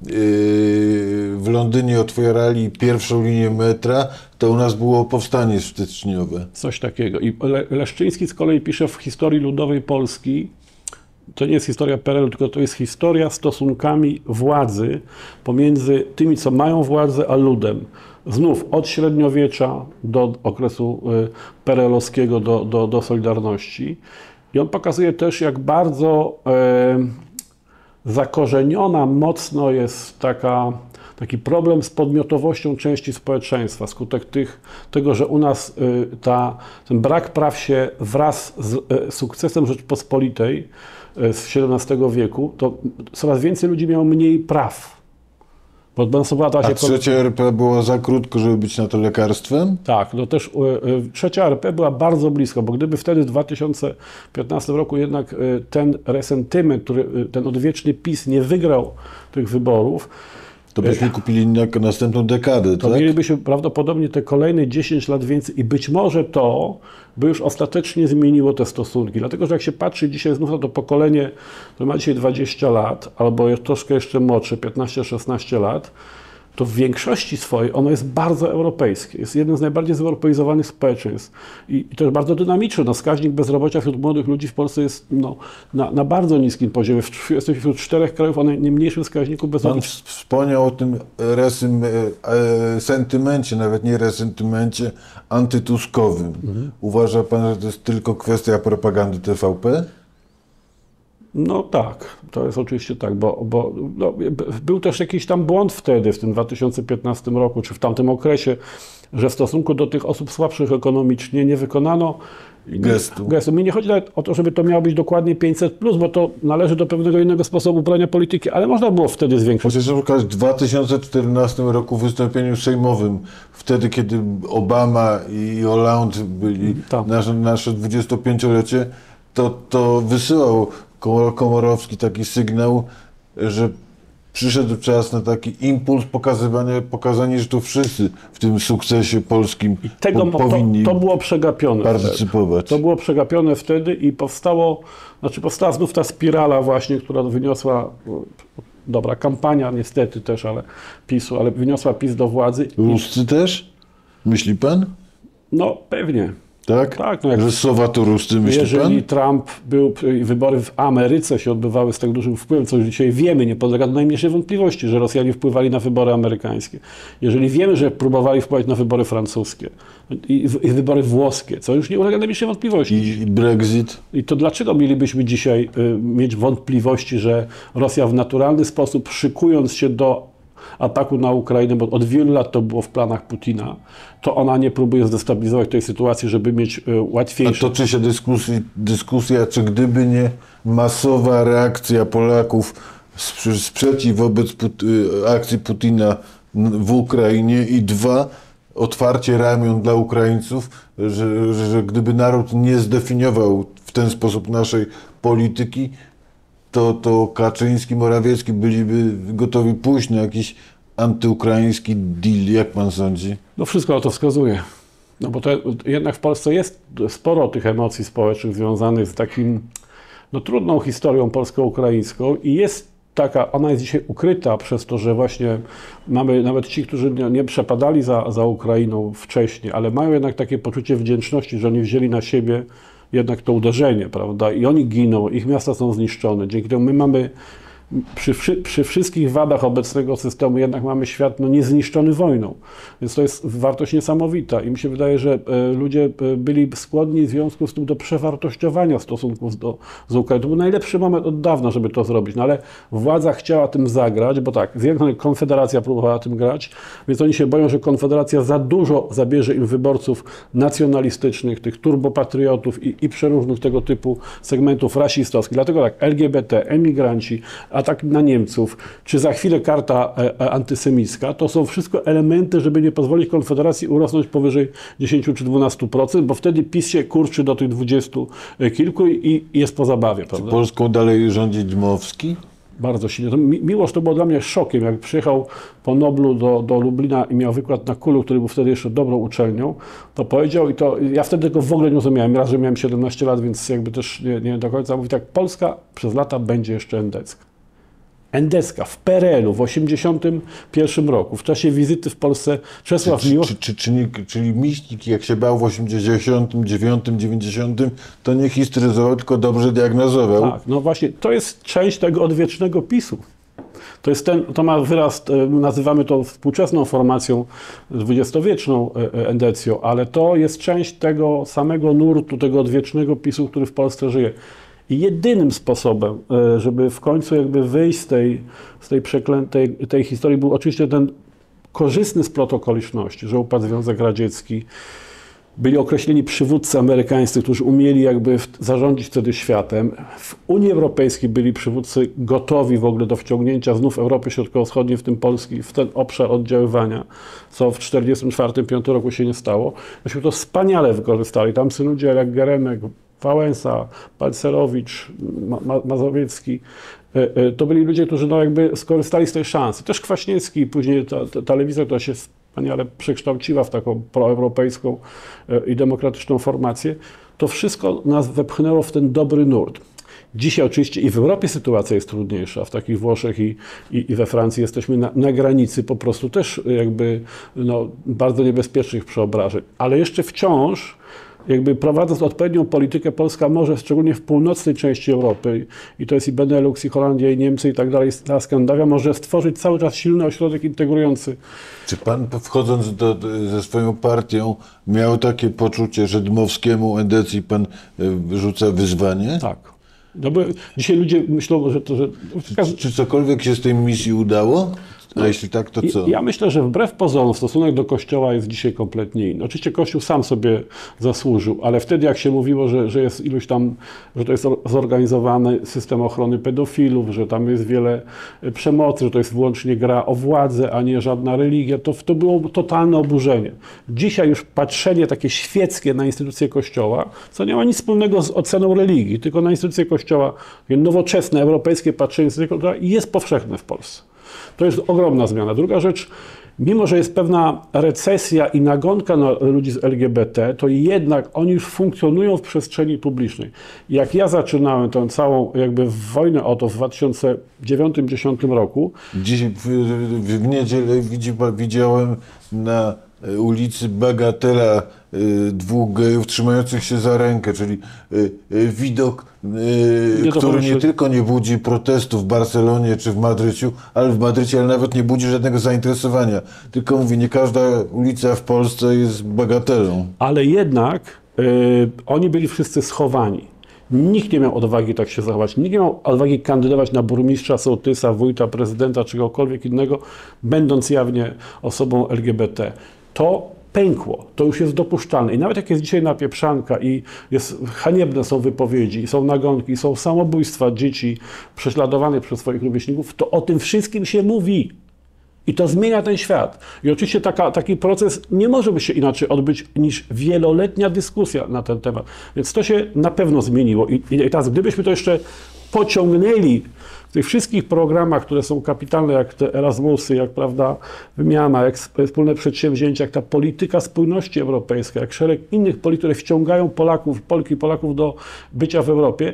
w Londynie otwierali pierwszą linię metra, to u nas było powstanie styczniowe. Coś takiego. I Leszczyński z kolei pisze w historii ludowej Polski, to nie jest historia PRL-u, tylko to jest historia stosunkami władzy pomiędzy tymi, co mają władzę, a ludem. Znów od średniowiecza do okresu PRL-owskiego, do Solidarności. I on pokazuje też, jak bardzo zakorzeniona mocno jest taki problem z podmiotowością części społeczeństwa, skutek tego, że u nas ten brak praw się wraz z sukcesem Rzeczpospolitej z XVII wieku, to coraz więcej ludzi miało mniej praw. A trzecia RP była za krótko, żeby być na to lekarstwem? Tak, no też trzecia RP była bardzo blisko, bo gdyby wtedy w 2015 roku jednak ten resentyment, ten odwieczny PiS nie wygrał tych wyborów, to byśmy kupili następną dekadę, to tak? mielibyśmy prawdopodobnie te kolejne 10 lat więcej i być może to by już ostatecznie zmieniło te stosunki. Dlatego, że jak się patrzy dzisiaj znów na to pokolenie, które ma dzisiaj 20 lat, albo troszkę jeszcze młodsze, 15-16 lat, to w większości swojej ono jest bardzo europejskie. Jest jednym z najbardziej zeuropeizowanych społeczeństw. I też bardzo dynamiczne. No, wskaźnik bezrobocia wśród młodych ludzi w Polsce jest na bardzo niskim poziomie. Jesteśmy wśród 4 krajów o najmniejszym wskaźniku bezrobocia. Pan wspomniał o tym sentymencie, nawet nie resentymencie antytuskowym. Uważa pan, że to jest tylko kwestia propagandy TVP? No tak, to jest oczywiście tak, bo był też jakiś tam błąd wtedy, w tym 2015 roku, czy w tamtym okresie, że w stosunku do tych osób słabszych ekonomicznie nie wykonano gestu. Mi nie chodzi nawet o to, żeby to miało być dokładnie 500+, bo to należy do pewnego innego sposobu brania polityki, ale można było wtedy zwiększyć. Chociaż na przykład w 2014 roku w wystąpieniu sejmowym, wtedy kiedy Obama i Hollande byli nasze 25-lecie, to wysyłał Komorowski taki sygnał, że przyszedł czas na taki impuls pokazanie, że to wszyscy w tym sukcesie polskim powinni to było przegapione partycypować. To było przegapione wtedy i powstała znów ta spirala właśnie, która wyniosła, dobra, kampania niestety też, ale PiS-u, ale wyniosła PiS do władzy. Ruscy też? Myśli pan? No pewnie. Tak? Tak, no jak że słowa to ruscy, myśli jeżeli pan? Trump wybory w Ameryce się odbywały z tak dużym wpływem, co już dzisiaj wiemy, nie podlega do najmniejszej wątpliwości, że Rosjanie wpływali na wybory amerykańskie. Jeżeli wiemy, że próbowali wpływać na wybory francuskie i wybory włoskie, co już nie ulega najmniejszej wątpliwości. I Brexit. I to dlaczego mielibyśmy dzisiaj mieć wątpliwości, że Rosja w naturalny sposób, szykując się do ataku na Ukrainę, bo od wielu lat to było w planach Putina, to ona nie próbuje zdestabilizować tej sytuacji, żeby mieć łatwiejsze... A toczy się dyskusja, czy gdyby nie masowa reakcja Polaków sprzeciw wobec akcji Putina w Ukrainie i otwarcie ramion dla Ukraińców, że gdyby naród nie zdefiniował w ten sposób naszej polityki, to Kaczyński, Morawiecki byliby gotowi pójść na jakiś antyukraiński deal, jak pan sądzi? No wszystko na to wskazuje. No bo to jednak w Polsce jest sporo tych emocji społecznych związanych z takim, no trudną historią polsko-ukraińską i jest taka, ona jest dzisiaj ukryta przez to, że właśnie mamy nawet ci, którzy nie przepadali za Ukrainą wcześniej, ale mają jednak takie poczucie wdzięczności, że oni wzięli na siebie jednak to uderzenie, prawda? I oni giną, ich miasta są zniszczone. Dzięki temu my mamy przy wszystkich wadach obecnego systemu jednak mamy świat niezniszczony wojną. Więc to jest wartość niesamowita i mi się wydaje, że ludzie byli skłonni w związku z tym do przewartościowania stosunków z Ukrainą. To był najlepszy moment od dawna, żeby to zrobić, no ale władza chciała tym zagrać, bo tak, z jednej strony Konfederacja próbowała tym grać, więc oni się boją, że Konfederacja za dużo zabierze im wyborców nacjonalistycznych, tych turbopatriotów i przeróżnych tego typu segmentów rasistowskich. Dlatego tak, LGBT, emigranci, atak na Niemców, czy za chwilę karta antysemicka, to są wszystko elementy, żeby nie pozwolić Konfederacji urosnąć powyżej 10 czy 12%, bo wtedy PiS się kurczy do tych 20 kilku i jest po zabawie. Prawda? Czy Polską dalej rządzi Dmowski? Bardzo silnie. Miłosz to było dla mnie szokiem, jak przyjechał po Noblu do Lublina i miał wykład na Kulu, który był wtedy jeszcze dobrą uczelnią, to powiedział i to ja wtedy tego w ogóle nie rozumiałem. Raz, że miałem 17 lat, więc jakby też nie do końca. Mówi tak, Polska przez lata będzie jeszcze endecka. Endecka w PRL-u w 1981 roku, w czasie wizyty w Polsce Czesław Miłosz... Czyli Miśnik, jak się bał w 89, 90, to nie historyzował, tylko dobrze diagnozował. Tak, no właśnie, to jest część tego odwiecznego PiS-u. To ma wyraz, nazywamy to współczesną formacją dwudziestowieczną endecją, ale to jest część tego samego nurtu, tego odwiecznego PiS-u, który w Polsce żyje. I jedynym sposobem, żeby w końcu jakby wyjść z tej przeklętej tej historii, był oczywiście ten korzystny splot okoliczności, że upadł Związek Radziecki, byli określeni przywódcy amerykańscy, którzy umieli jakby zarządzić wtedy światem. W Unii Europejskiej byli przywódcy gotowi w ogóle do wciągnięcia znów Europy Środkowo-Wschodniej, w tym Polski, w ten obszar oddziaływania, co w 1944-1945 roku się nie stało. Myśmy to wspaniale wykorzystali. Tam ludzie jak Geremek, Wałęsa, Balcerowicz, Mazowiecki, to byli ludzie, którzy jakby skorzystali z tej szansy. Też Kwaśniewski, później ta telewizja, która się wspaniale przekształciła w taką proeuropejską i demokratyczną formację, to wszystko nas wepchnęło w ten dobry nurt. Dzisiaj oczywiście i w Europie sytuacja jest trudniejsza, w takich Włoszech i we Francji jesteśmy na granicy po prostu też jakby bardzo niebezpiecznych przeobrażeń, ale jeszcze wciąż jakby prowadząc odpowiednią politykę, Polska może, szczególnie w północnej części Europy, i to jest i Benelux, i Holandia, i Niemcy, i tak dalej, ta Skandynawia, może stworzyć cały czas silny ośrodek integrujący. Czy pan, wchodząc ze swoją partią, miał takie poczucie, że Dmowskiemu, endecji pan rzuca wyzwanie? Tak. No bo dzisiaj ludzie myślą, że to... Czy cokolwiek się z tej misji udało? A jeśli tak, to co? Ja myślę, że wbrew pozorom stosunek do Kościoła jest dzisiaj kompletnie inny. Oczywiście Kościół sam sobie zasłużył, ale wtedy jak się mówiło, że jest iluś tam, że to jest zorganizowany system ochrony pedofilów, że tam jest wiele przemocy, że to jest wyłącznie gra o władzę, a nie żadna religia, to było totalne oburzenie. Dzisiaj już patrzenie takie świeckie na instytucje Kościoła, co nie ma nic wspólnego z oceną religii, tylko na instytucje Kościoła, nowoczesne, europejskie patrzenie jest powszechne w Polsce. To jest ogromna zmiana. Druga rzecz, mimo że jest pewna recesja i nagonka na ludzi z LGBT, to jednak oni już funkcjonują w przestrzeni publicznej. Jak ja zaczynałem tę całą jakby wojnę o to w 2009-2010 roku. Dziś w niedzielę widziałem na ulicy Bagatela dwóch gejów trzymających się za rękę, czyli widok, który nie tylko nie budzi protestów w Barcelonie czy w Madrycie, ale nawet nie budzi żadnego zainteresowania. Tylko mówię, nie każda ulica w Polsce jest bagatelą. Ale jednak oni byli wszyscy schowani. Nikt nie miał odwagi tak się zachować. Nikt nie miał odwagi kandydować na burmistrza, sołtysa, wójta, prezydenta, czegokolwiek innego, będąc jawnie osobą LGBT. To pękło, to już jest dopuszczalne. I nawet jak jest dzisiaj napieprzanka i haniebne są wypowiedzi, są nagonki, są samobójstwa dzieci prześladowanych przez swoich rówieśników, to o tym wszystkim się mówi. I to zmienia ten świat. I oczywiście taki proces nie może się inaczej odbyć niż wieloletnia dyskusja na ten temat. Więc to się na pewno zmieniło. I teraz, gdybyśmy to jeszcze pociągnęli w tych wszystkich programach, które są kapitalne, jak te Erasmusy, jak prawda, wymiana, jak wspólne przedsięwzięcia, jak ta polityka spójności europejska, jak szereg innych polityk, które wciągają Polaków, Polki i Polaków do bycia w Europie.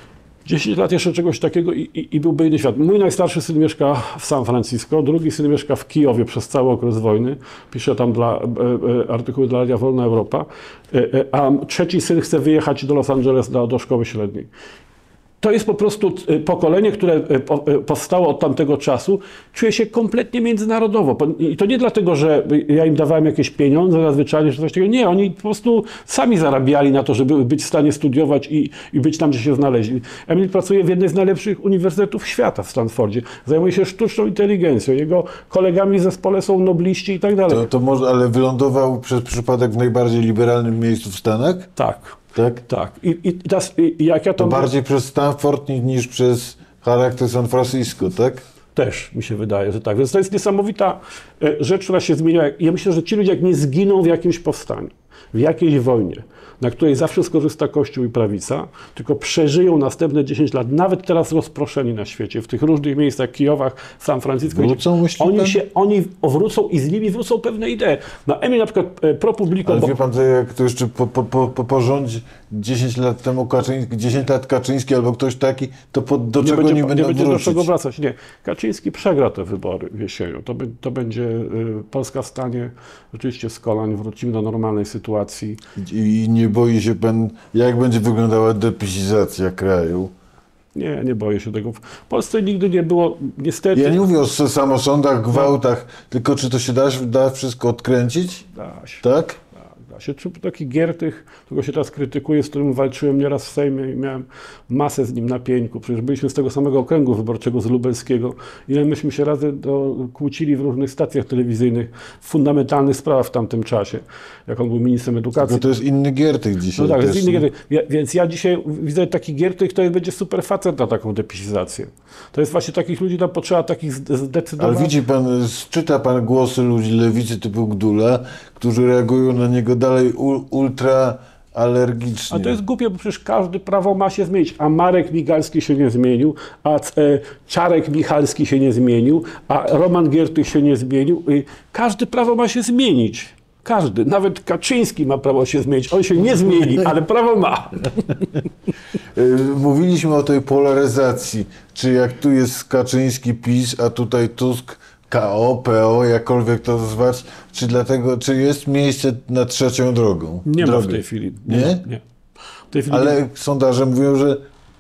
10 lat jeszcze czegoś takiego i byłby inny świat. Mój najstarszy syn mieszka w San Francisco, drugi syn mieszka w Kijowie przez cały okres wojny. Pisze tam artykuły dla Radia Wolna Europa. A trzeci syn chce wyjechać do Los Angeles do szkoły średniej. To jest po prostu pokolenie, które powstało od tamtego czasu, czuje się kompletnie międzynarodowo. I to nie dlatego, że ja im dawałem jakieś pieniądze zazwyczaj, czy coś takiego. Nie, oni po prostu sami zarabiali na to, żeby być w stanie studiować i być tam, gdzie się znaleźli. Emil pracuje w jednej z najlepszych uniwersytetów świata w Stanfordzie. Zajmuje się sztuczną inteligencją. Jego kolegami w zespole są nobliści i tak dalej. To może, ale wylądował przez przypadek w najbardziej liberalnym miejscu w Stanach? Tak. Tak? Tak. Jak ja to bardziej przez Stanford niż przez charakter San Francisco, tak? Też mi się wydaje, że tak. Więc to jest niesamowita rzecz, która się zmienia. Ja myślę, że ci ludzie jak nie zginą w jakimś powstaniu, w jakiejś wojnie, na której zawsze skorzysta Kościół i prawica, tylko przeżyją następne 10 lat, nawet teraz rozproszeni na świecie, w tych różnych miejscach, Kijowach, San Francisco. Oni wrócą i z nimi wrócą pewne idee. Emil na przykład ProPublico... Ale wie pan, to jak to jeszcze po rządzie 10 lat temu 10 lat Kaczyński albo ktoś taki, to do czego nie będą wrócić? Nie będzie do czego wracać. Nie. Kaczyński przegra te wybory jesienią. To będzie Polska wstanie rzeczywiście z kolan, wrócimy do normalnej sytuacji. I nie boi się pan, jak będzie wyglądała depisizacja kraju? Nie boję się tego. W Polsce nigdy nie było, niestety... Ja nie mówię o samosądach, gwałtach, tylko czy to się da wszystko odkręcić? Da się. Tak? Da się. Taki Giertych, którego się teraz krytykuje, z którym walczyłem nieraz w Sejmie i miałem masę z nim na pieńku. Przecież byliśmy z tego samego okręgu wyborczego, z lubelskiego. Ile myśmy się razy kłócili w różnych stacjach telewizyjnych w fundamentalnych sprawach w tamtym czasie, jak on był ministrem edukacji. Tylko to jest inny Giertych dzisiaj. No tak, też, jest inny Giertych. Więc ja dzisiaj widzę taki Giertych, to będzie super facet na taką depisizację. To jest właśnie takich ludzi, tam potrzeba takich zdecydowanych... Ale widzi pan, czyta pan głosy ludzi lewicy typu Gdula, którzy reagują na niego dalej ultra alergicznie. A to jest głupie, bo przecież każdy prawo ma się zmienić. A Marek Migalski się nie zmienił, a Czarek Michalski się nie zmienił, a Roman Giertych się nie zmienił. Każdy prawo ma się zmienić. Każdy. Nawet Kaczyński ma prawo się zmienić. On się nie zmieni, ale prawo ma. Mówiliśmy o tej polaryzacji. Czy jak tu jest Kaczyński PiS, a tutaj Tusk KO, PO, jakkolwiek to nazwać, czy jest miejsce na trzecią drogą? Nie ma w tej chwili. Nie? Nie. W tej chwili ale sondaże mówią, że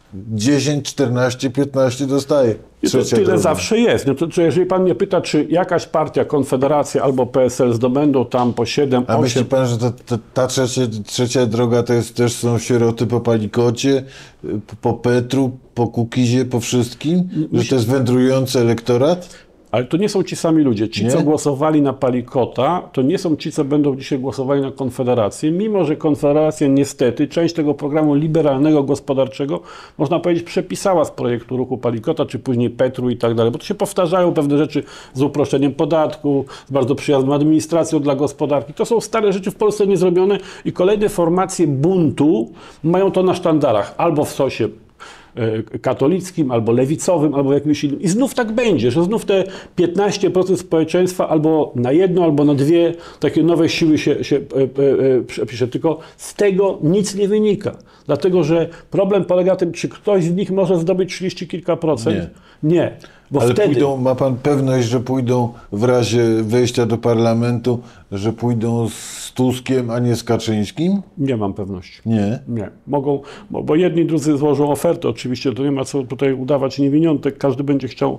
10, 14, 15 dostaje. Tyle zawsze jest. No to jeżeli pan mnie pyta, czy jakaś partia, Konfederacja albo PSL zdobędą tam po 7, 8... A myśli pan, że ta trzecia droga to są sieroty po Palikocie, po Petru, po Kukizie, po wszystkim? Że to jest wędrujący elektorat? Ale to nie są ci sami ludzie. Ci, co głosowali na Palikota, to nie są ci, co będą dzisiaj głosowali na Konfederację, mimo że Konfederacja niestety część tego programu liberalnego, gospodarczego, można powiedzieć, przepisała z projektu ruchu Palikota, czy później Petru i tak dalej, bo to się powtarzają pewne rzeczy z uproszczeniem podatku, z bardzo przyjazną administracją dla gospodarki. To są stare rzeczy w Polsce niezrobione i kolejne formacje buntu mają to na sztandarach, albo w sosie katolickim, albo lewicowym, albo jakimś innym. I znów tak będzie, że znów te 15% społeczeństwa albo na jedno, albo na dwie takie nowe siły się przepisze. Tylko z tego nic nie wynika. Dlatego, że problem polega na tym, czy ktoś z nich może zdobyć 30 kilka procent. Nie. Bo ale wtedy... ma pan pewność, że pójdą w razie wejścia do parlamentu, że pójdą z Tuskiem, a nie z Kaczyńskim? Nie mam pewności. Nie? Nie. Mogą, bo jedni drudzy złożą ofertę. Oczywiście to nie ma co tutaj udawać niewiniątek. Każdy będzie chciał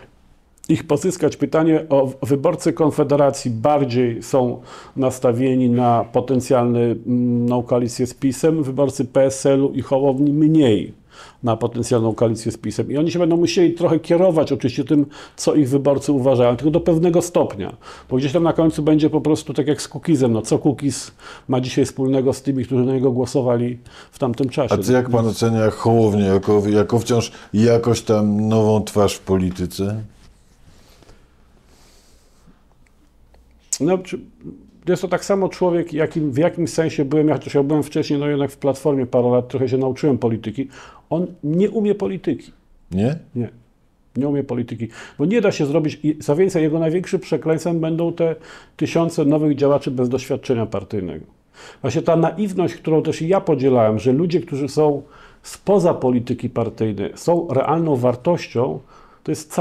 ich pozyskać. Pytanie o wyborcy Konfederacji bardziej są nastawieni na potencjalną koalicję z PiS-em, wyborcy PSL-u i Hołowni mniej na potencjalną koalicję z PiS-em. I oni się będą musieli trochę kierować oczywiście tym, co ich wyborcy uważają, tylko do pewnego stopnia. Bo gdzieś tam na końcu będzie po prostu tak jak z Kukizem. No co Kukiz ma dzisiaj wspólnego z tymi, którzy na niego głosowali w tamtym czasie? A co jak pan ocenia Hołownię jako wciąż jakoś tam nową twarz w polityce? No, jest to tak samo człowiek, jakim w jakimś sensie byłem, chociaż ja byłem wcześniej, no jednak w Platformie parę lat, trochę się nauczyłem polityki. On nie umie polityki. Nie? Nie. Nie umie polityki, bo nie da się zrobić, i co więcej, jego największym przekleństwem będą te tysiące nowych działaczy bez doświadczenia partyjnego. Właśnie ta naiwność, którą też i ja podzielałem, że ludzie, którzy są spoza polityki partyjnej, są realną wartością, to jest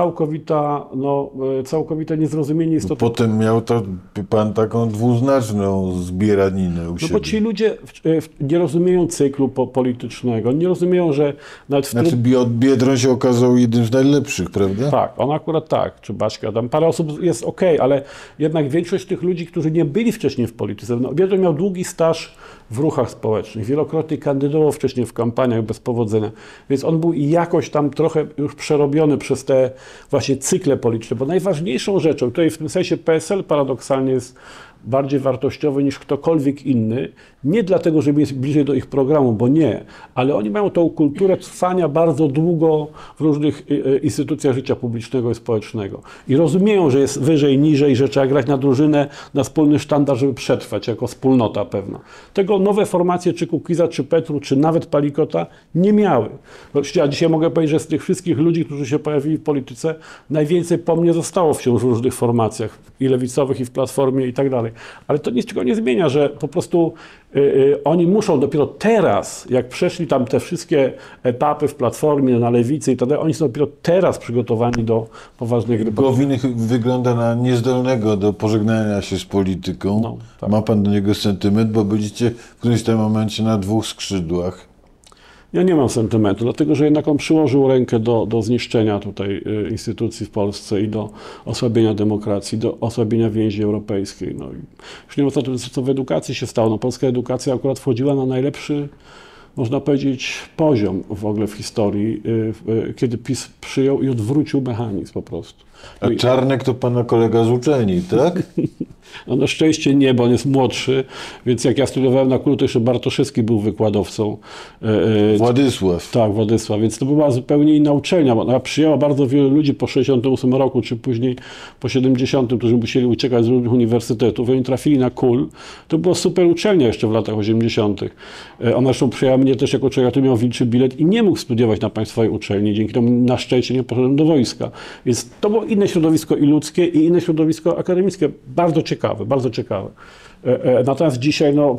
całkowite niezrozumienie istoty. Potem miał to pan taką dwuznaczną zbieraninę u siebie. Bo ci ludzie nie rozumieją cyklu politycznego, nie rozumieją, że nawet w Znaczy Biedroń się okazał jednym z najlepszych, prawda? Tak, on akurat tak, czy Baśka, tam parę osób jest okej, ale jednak większość tych ludzi, którzy nie byli wcześniej w polityce, Biedroń miał długi staż w ruchach społecznych, wielokrotnie kandydował wcześniej w kampaniach bez powodzenia, więc on był jakoś tam trochę już przerobiony przez te właśnie cykle polityczne, bo najważniejszą rzeczą, tutaj w tym sensie PSL paradoksalnie jest bardziej wartościowy niż ktokolwiek inny, nie dlatego, że jest bliżej do ich programu, bo nie, ale oni mają tą kulturę trwania bardzo długo w różnych instytucjach życia publicznego i społecznego. I rozumieją, że jest wyżej, niżej, że trzeba grać na drużynę, na wspólny sztandar, żeby przetrwać jako wspólnota pewna. Tego nowe formacje, czy Kukiza, czy Petru, czy nawet Palikota nie miały. Ja dzisiaj mogę powiedzieć, że z tych wszystkich ludzi, którzy się pojawili w polityce, najwięcej po mnie zostało wciąż w różnych formacjach, i lewicowych, i w Platformie, i tak dalej. Ale to niczego nie zmienia, że po prostu oni muszą dopiero teraz, jak przeszli tam te wszystkie etapy w Platformie, na Lewicy i tak dalej, oni są dopiero teraz przygotowani do poważnych gry. Gowin wygląda na niezdolnego do pożegnania się z polityką. No, tak. Ma pan do niego sentyment, bo będziecie w którymś tam momencie na dwóch skrzydłach. Ja nie mam sentymentu, dlatego że jednak on przyłożył rękę do zniszczenia tutaj instytucji w Polsce i do osłabienia demokracji, do osłabienia więzi europejskiej. No i już nie mówiąc o tym, co w edukacji się stało. No, polska edukacja akurat wchodziła na najlepszy, można powiedzieć, poziom w ogóle w historii, kiedy PiS przyjął i odwrócił mechanizm po prostu. A Czarnek to pana kolega z uczelni, tak? No, na szczęście nie, bo on jest młodszy, więc jak ja studiowałem na KUL, to jeszcze Bartoszewski był wykładowcą. Władysław. Tak, Władysław, więc to była zupełnie inna uczelnia, bo ona przyjęła bardzo wielu ludzi po 68 roku, czy później po 70, którzy musieli uciekać z różnych uniwersytetów. Oni trafili na KUL. To była super uczelnia jeszcze w latach 80. Ona zresztą przyjęła mnie też jako człowieka, który miał wilczy bilet i nie mógł studiować na państwowej uczelni. Dzięki temu na szczęście nie poszedłem do wojska. Więc to było inne środowisko i ludzkie, i inne środowisko akademickie. Bardzo ciekawe, bardzo ciekawe. Natomiast dzisiaj, no,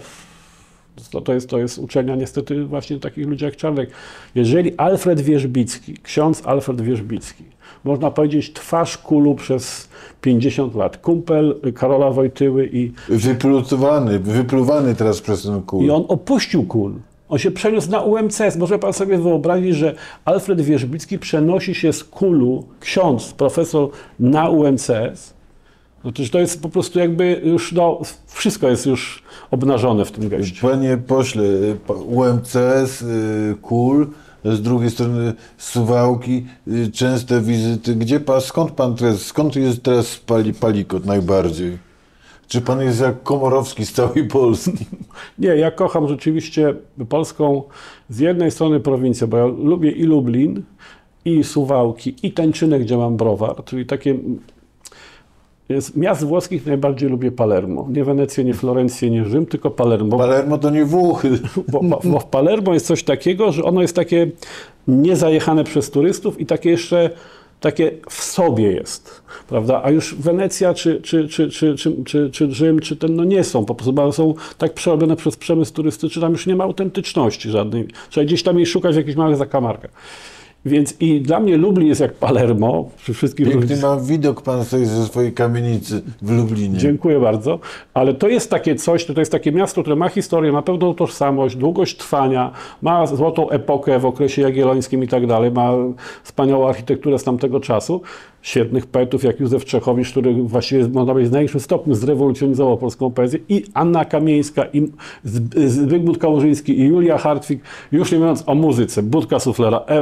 to jest uczelnia niestety właśnie takich ludzi jak Czarnek. Jeżeli Alfred Wierzbicki, ksiądz Alfred Wierzbicki, można powiedzieć twarz KUL-u przez 50 lat, kumpel Karola Wojtyły i... Wypluwany teraz przez ten KUL. I on opuścił KUL. On się przeniósł na UMCS. Może pan sobie wyobrazić, że Alfred Wierzbicki przenosi się z KUL-u, ksiądz, profesor, na UMCS. No to jest po prostu jakby już, no, wszystko jest już obnażone w tym geście. Panie pośle, UMCS, KUL, z drugiej strony Suwałki, częste wizyty. Skąd jest teraz Palikot najbardziej? Czy pan jest jak Komorowski z całej Polski? Nie, ja kocham rzeczywiście Polską z jednej strony prowincję, bo ja lubię i Lublin, i Suwałki, i Tańczynę, gdzie mam browar, czyli takie... Z miast włoskich najbardziej lubię Palermo. Nie Wenecję, nie Florencję, nie Rzym, tylko Palermo. Palermo to nie Włochy. Bo w Palermo jest coś takiego, że ono jest takie niezajechane przez turystów i takie jeszcze takie w sobie jest, prawda? A już Wenecja czy Rzym, czy ten, no nie są, po prostu są tak przerobione przez przemysł turystyczny, tam już nie ma autentyczności żadnej. Trzeba gdzieś tam jej szukać w jakichś małych zakamarkach. Więc i dla mnie Lublin jest jak Palermo. Przy wszystkich Piękny ma widok pan sobie ze swojej kamienicy w Lublinie. Dziękuję bardzo. Ale to jest takie coś, to jest takie miasto, które ma historię, ma pewną tożsamość, długość trwania, ma złotą epokę w okresie jagiellońskim i tak dalej, ma wspaniałą architekturę z tamtego czasu. Świetnych poetów jak Józef Czechowicz, który właściwie można powiedzieć w największym stopniu zrewolucjonizował polską poezję, i Anna Kamieńska, i Zygmunt Kałużyński, i Julia Hartwig, już nie mówiąc o muzyce, Budka Suflera,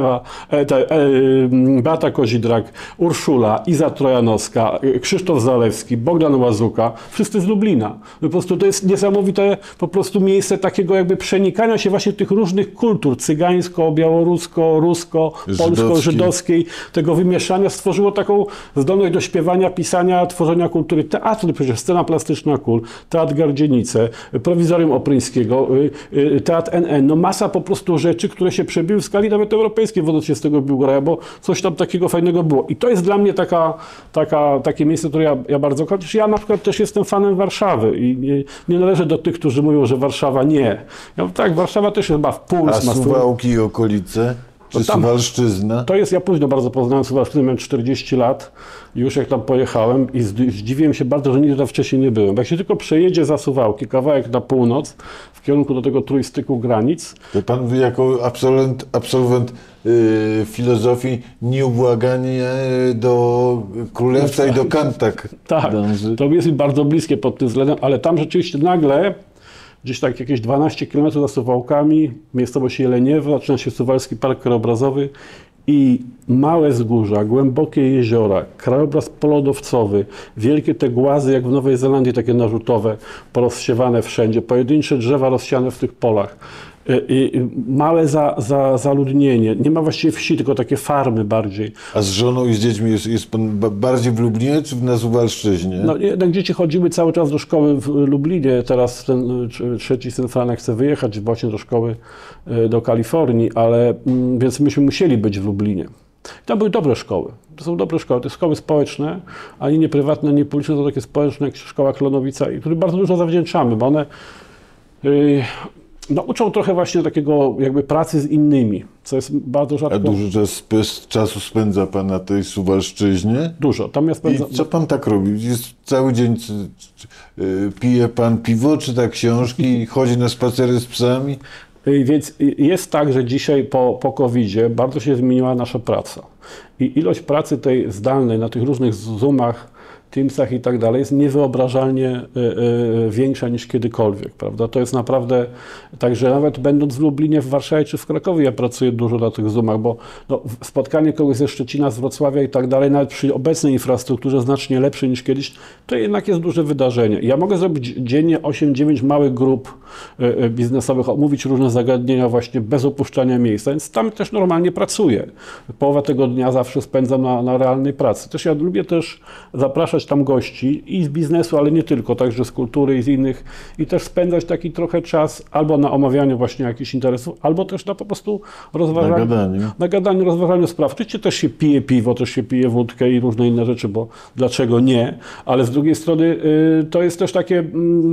Beata Kozidrak, Urszula, Iza Trojanowska, Krzysztof Zalewski, Bogdan Łazuka, wszyscy z Lublina. Po prostu to jest niesamowite po prostu miejsce takiego jakby przenikania się właśnie tych różnych kultur, cygańsko, białorusko, rusko, polsko-żydowskiej, tego wymieszania stworzyło taką zdolność do śpiewania, pisania, tworzenia kultury. Teatry przecież, scena plastyczna KUL, Teatr Gardzienice, Prowizorium Opryńskiego, Teatr NN, no masa po prostu rzeczy, które się przebiły w skali nawet europejskiej wobec się z tego Biłgoraja, bo coś tam takiego fajnego było. I to jest dla mnie takie miejsce, które ja bardzo kocham. Ja na przykład też jestem fanem Warszawy i nie należę do tych, którzy mówią, że Warszawa nie. Ja mówię, tak, Warszawa też chyba w puls. A Suwałki i okolice? Czy Suwalszczyzna? To jest, ja późno bardzo poznałem Suwalszczyznę, miałem 40 lat, już jak tam pojechałem i zdziwiłem się bardzo, że nigdy tam wcześniej nie byłem. Jak się tylko przejedzie za Suwałki, kawałek na północ, w kierunku do tego trójstyku granic. To pan jako absolwent filozofii nieubłaganie do Królewca i do Kant tak dąży. To jest mi bardzo bliskie pod tym względem, ale tam rzeczywiście nagle gdzieś tak jakieś 12 km za Suwałkami, miejscowość Jeleniewo, zaczyna się Suwalski Park Krajobrazowy i małe wzgórza, głębokie jeziora, krajobraz polodowcowy, wielkie te głazy jak w Nowej Zelandii, takie narzutowe, porozsiewane wszędzie, pojedyncze drzewa rozsiane w tych polach. I małe zaludnienie. Nie ma właściwie wsi, tylko takie farmy bardziej. A z żoną i z dziećmi jest pan bardziej w Lublinie czy na Suwalszczyźnie? No jednak dzieci chodzimy cały czas do szkoły w Lublinie. Teraz ten trzeci syn Franek chce wyjechać właśnie do szkoły do Kalifornii, ale więc myśmy musieli być w Lublinie. I tam były dobre szkoły. To są dobre szkoły. To są szkoły społeczne, ani nie prywatne, ani nie publiczne, to takie społeczne jak Szkoła Klonowica, i którym bardzo dużo zawdzięczamy, bo one uczą trochę właśnie takiego jakby pracy z innymi, co jest bardzo rzadko. A dużo czasu spędza pan na tej Suwalszczyźnie? Dużo. Tam ja spędzam. I co pan tak robi? Jest cały dzień, pije pan piwo, czyta książki, chodzi na spacery z psami? Więc jest tak, że dzisiaj po COVID-zie bardzo się zmieniła nasza praca. I ilość pracy tej zdalnej na tych różnych Zoomach, Teamsach i tak dalej jest niewyobrażalnie większa niż kiedykolwiek, prawda? To jest naprawdę tak, że nawet będąc w Lublinie, w Warszawie czy w Krakowie, ja pracuję dużo na tych Zoomach, bo spotkanie kogoś ze Szczecina, z Wrocławia i tak dalej, nawet przy obecnej infrastrukturze znacznie lepszej niż kiedyś, to jednak jest duże wydarzenie. Ja mogę zrobić dziennie 8-9 małych grup biznesowych, omówić różne zagadnienia właśnie bez opuszczania miejsca, więc tam też normalnie pracuję. Połowę tego dnia zawsze spędzam na realnej pracy. Też ja lubię też zapraszać tam gości i z biznesu, ale nie tylko, także z kultury i z innych, i też spędzać taki trochę czas albo na omawianiu właśnie jakichś interesów, albo też na po prostu rozważaniu, rozważaniu spraw. Oczywiście też się pije piwo, też się pije wódkę i różne inne rzeczy, bo dlaczego nie, ale z drugiej strony to jest też takie,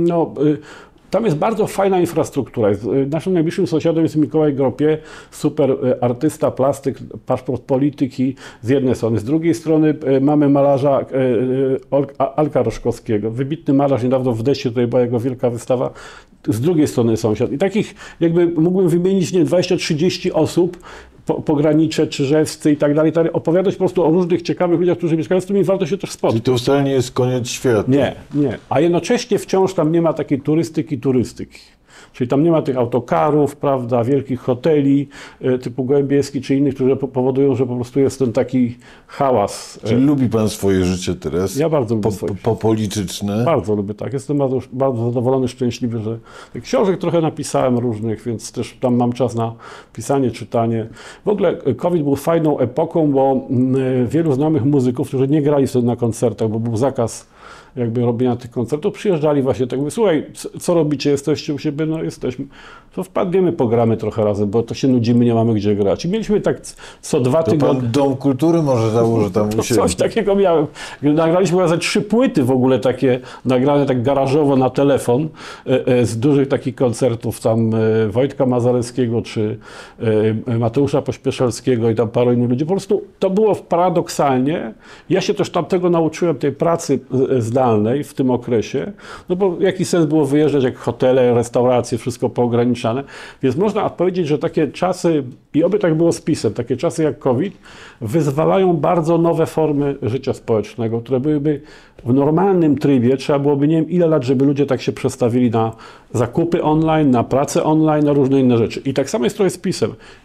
tam jest bardzo fajna infrastruktura. Naszym najbliższym sąsiadem jest Mikołaj Gropie, super artysta, plastyk, paszport polityki z jednej strony. Z drugiej strony mamy malarza Alka Roszkowskiego, wybitny malarz, niedawno w Deście, tutaj była jego wielka wystawa. Z drugiej strony sąsiad. I takich jakby mógłbym wymienić 20-30 osób, pogranicze, czyżewscy i tak dalej, opowiadać po prostu o różnych ciekawych ludziach, którzy mieszkają, z którymi warto się też spotkać. Czyli to wcale nie jest koniec świata. Nie. A jednocześnie wciąż tam nie ma takiej turystyki. Czyli tam nie ma tych autokarów, prawda, wielkich hoteli typu Gołębieski czy innych, które powodują, że po prostu jest ten taki hałas. Czyli lubi pan swoje życie teraz? Ja bardzo lubię swoje życie. Polityczne? Bardzo lubię, tak. Jestem bardzo zadowolony, szczęśliwy, że książek trochę napisałem różnych, więc też tam mam czas na pisanie, czytanie. W ogóle COVID był fajną epoką, bo wielu znajomych muzyków, którzy nie grali wtedy na koncertach, bo był zakaz jakby robienia tych koncertów, przyjeżdżali właśnie tak, mówię, słuchaj, co robicie, jesteście u siebie? No jesteśmy. To wpadniemy, pogramy trochę razem, bo to się nudzimy, nie mamy gdzie grać. I mieliśmy tak co 2 tygodnie. Pan Dom Kultury może założy tam u siebie. Coś takiego miałem. Nagraliśmy chyba ze 3 płyty w ogóle takie, nagrane tak garażowo na telefon, z dużych takich koncertów tam Wojtka Mazaleckiego, czy Mateusza Pośpieszelskiego i tam paru innych ludzi. Po prostu to było paradoksalnie. Ja się też tamtego nauczyłem, tej pracy zdalnej w tym okresie, no bo jaki sens było wyjeżdżać, jak hotele, restauracje, wszystko poograniczane. Więc można powiedzieć, że takie czasy, i oby tak było z PiS-em, takie czasy jak COVID, wyzwalają bardzo nowe formy życia społecznego, które byłyby w normalnym trybie, trzeba byłoby nie wiem ile lat, żeby ludzie tak się przestawili na zakupy online, na pracę online, na różne inne rzeczy. I tak samo jest trochę z PiS-em.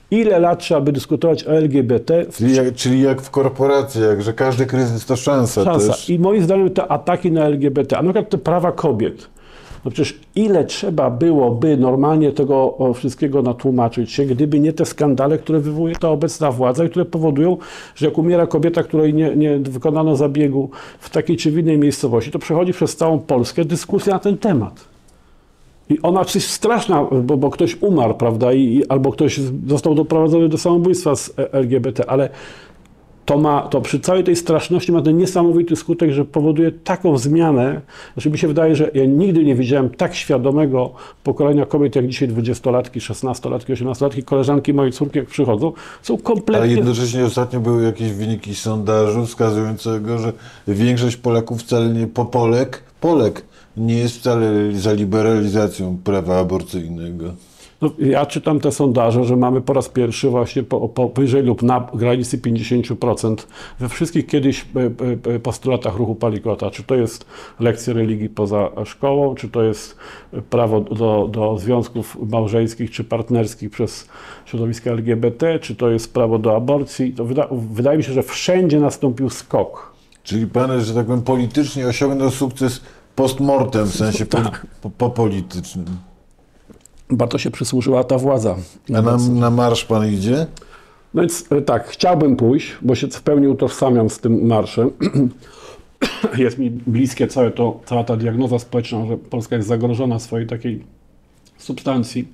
Ile lat trzeba by dyskutować o LGBT? Czyli jak w korporacjach, że każdy kryzys to szansa też. I moim zdaniem te ataki na LGBT, a na przykład te prawa kobiet, no przecież ile trzeba byłoby normalnie tego wszystkiego natłumaczyć się, gdyby nie te skandale, które wywołuje ta obecna władza i które powodują, że jak umiera kobieta, której nie wykonano zabiegu w takiej czy w innej miejscowości, to przechodzi przez całą Polskę dyskusja na ten temat. I ona jest straszna, bo ktoś umarł, prawda, albo ktoś został doprowadzony do samobójstwa z LGBT, ale to przy całej tej straszności ma ten niesamowity skutek, że powoduje taką zmianę, znaczy mi się wydaje, że ja nigdy nie widziałem tak świadomego pokolenia kobiet, jak dzisiaj 20-latki, 16-latki, 18-latki, koleżanki mojej córki, jak przychodzą, są kompletnie... Ale jednocześnie ostatnio były jakieś wyniki sondażu wskazującego, że większość Polaków wcale nie, Polek nie jest wcale za liberalizacją prawa aborcyjnego. No, ja czytam te sondaże, że mamy po raz pierwszy właśnie powyżej lub na granicy 50% we wszystkich kiedyś postulatach ruchu Palikota. Czy to jest lekcje religii poza szkołą, czy to jest prawo do związków małżeńskich czy partnerskich przez środowiska LGBT, czy to jest prawo do aborcji. To wydaje mi się, że wszędzie nastąpił skok. Czyli pan, że tak powiem, politycznie osiągnął sukces post mortem, w sensie politycznym. Bardzo się przysłużyła ta władza. A na marsz pan idzie? No więc tak, chciałbym pójść, bo się w pełni utożsamiam z tym marszem. Jest mi bliskie cała ta diagnoza społeczna, że Polska jest zagrożona swojej takiej substancji.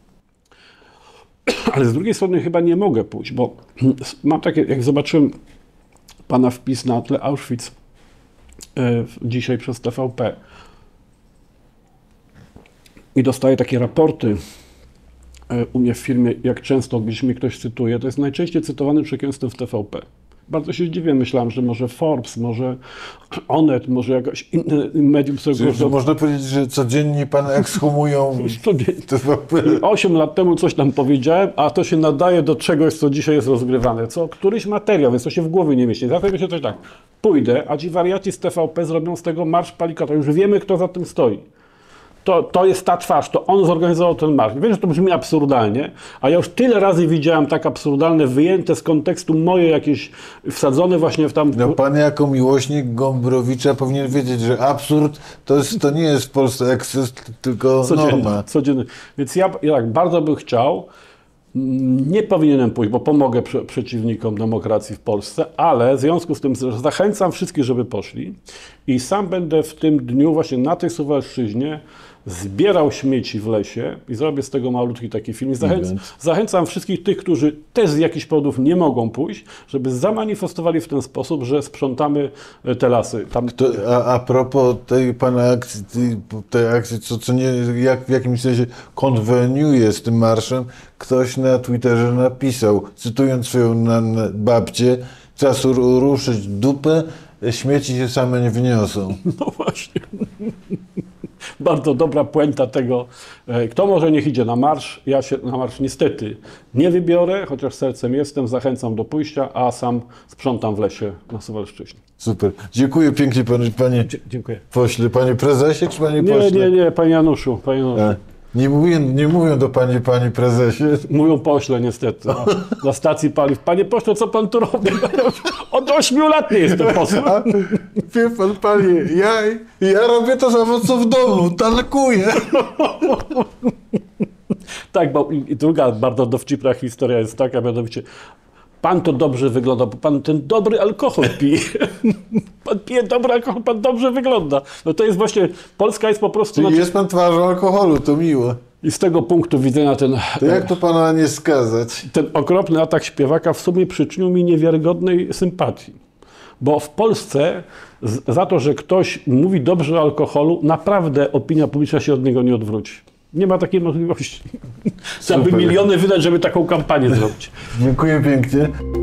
Ale z drugiej strony chyba nie mogę pójść, bo mam takie, jak zobaczyłem pana wpis na tle Auschwitz dzisiaj przez TVP, i dostaję takie raporty u mnie w firmie, jak często gdzieś mnie ktoś cytuje. To jest najczęściej cytowany przekleństwem w TVP. Bardzo się zdziwiłem, myślałem, że może Forbes, może Onet, może jakaś inne medium, którego... Można powiedzieć, że codziennie pana ekshumują TVP. 8 lat temu coś tam powiedziałem, a to się nadaje do czegoś, co dzisiaj jest rozgrywane. Któryś materiał, więc to się w głowie nie mieści. Zatem się coś tak, pójdę, a ci wariaci z TVP zrobią z tego marsz Palikota. Już wiemy, kto za tym stoi. To jest ta twarz, to on zorganizował ten marsz. Wiem, że to brzmi absurdalnie, a ja już tyle razy widziałem tak absurdalne, wyjęte z kontekstu moje jakieś, wsadzone właśnie w tam... No pan jako miłośnik Gombrowicza powinien wiedzieć, że absurd to nie jest w Polsce eksces, tylko norma. Codzienny. Więc ja tak bardzo bym chciał, nie powinienem pójść, bo pomogę przeciwnikom demokracji w Polsce, ale w związku z tym zachęcam wszystkich, żeby poszli i sam będę w tym dniu właśnie na tej Suwalszczyźnie zbierał śmieci w lesie i zrobię z tego malutki taki film. Zachęcam wszystkich tych, którzy też z jakichś powodów nie mogą pójść, żeby zamanifestowali w ten sposób, że sprzątamy te lasy. A propos tej pana akcji, tej akcji, co nie, w jakimś sensie konweniuje z tym marszem, ktoś na Twitterze napisał, cytując swoją babcię, czas ruszyć dupę, śmieci się same nie wniosą. No właśnie. Bardzo dobra puenta tego. Kto może niech idzie na marsz. Ja się na marsz niestety nie wybiorę, chociaż sercem jestem, zachęcam do pójścia, a sam sprzątam w lesie na Suwalszczyźnie. Super. Dziękuję pięknie panie Dziękuję. Pośle. Panie prezesie czy panie pośle? Nie, panie Januszu. Panie Januszu. Nie mówią do pani prezesie. Mówią pośle niestety. Na stacji paliw. Panie pośle, co pan tu robi? Od 8 lat nie jestem posłem. Wie pan, panie, ja robię to samo co w domu, tankuję. Tak, bo i druga bardzo dowcipna historia jest taka, mianowicie pan to dobrze wygląda, bo pan ten dobry alkohol pije. Pan pije dobry alkohol, pan dobrze wygląda. No to jest właśnie, Polska jest po prostu... Czyli jest pan twarzą alkoholu, to miło. I z tego punktu widzenia To jak to pana nie skazać? Ten okropny atak śpiewaka w sumie przyczynił mi niewiarygodnej sympatii. Bo w Polsce za to, że ktoś mówi dobrze o alkoholu, naprawdę opinia publiczna się od niego nie odwróci. Nie ma takiej możliwości. Trzeba by miliony wydać, żeby taką kampanię zrobić. Dziękuję pięknie.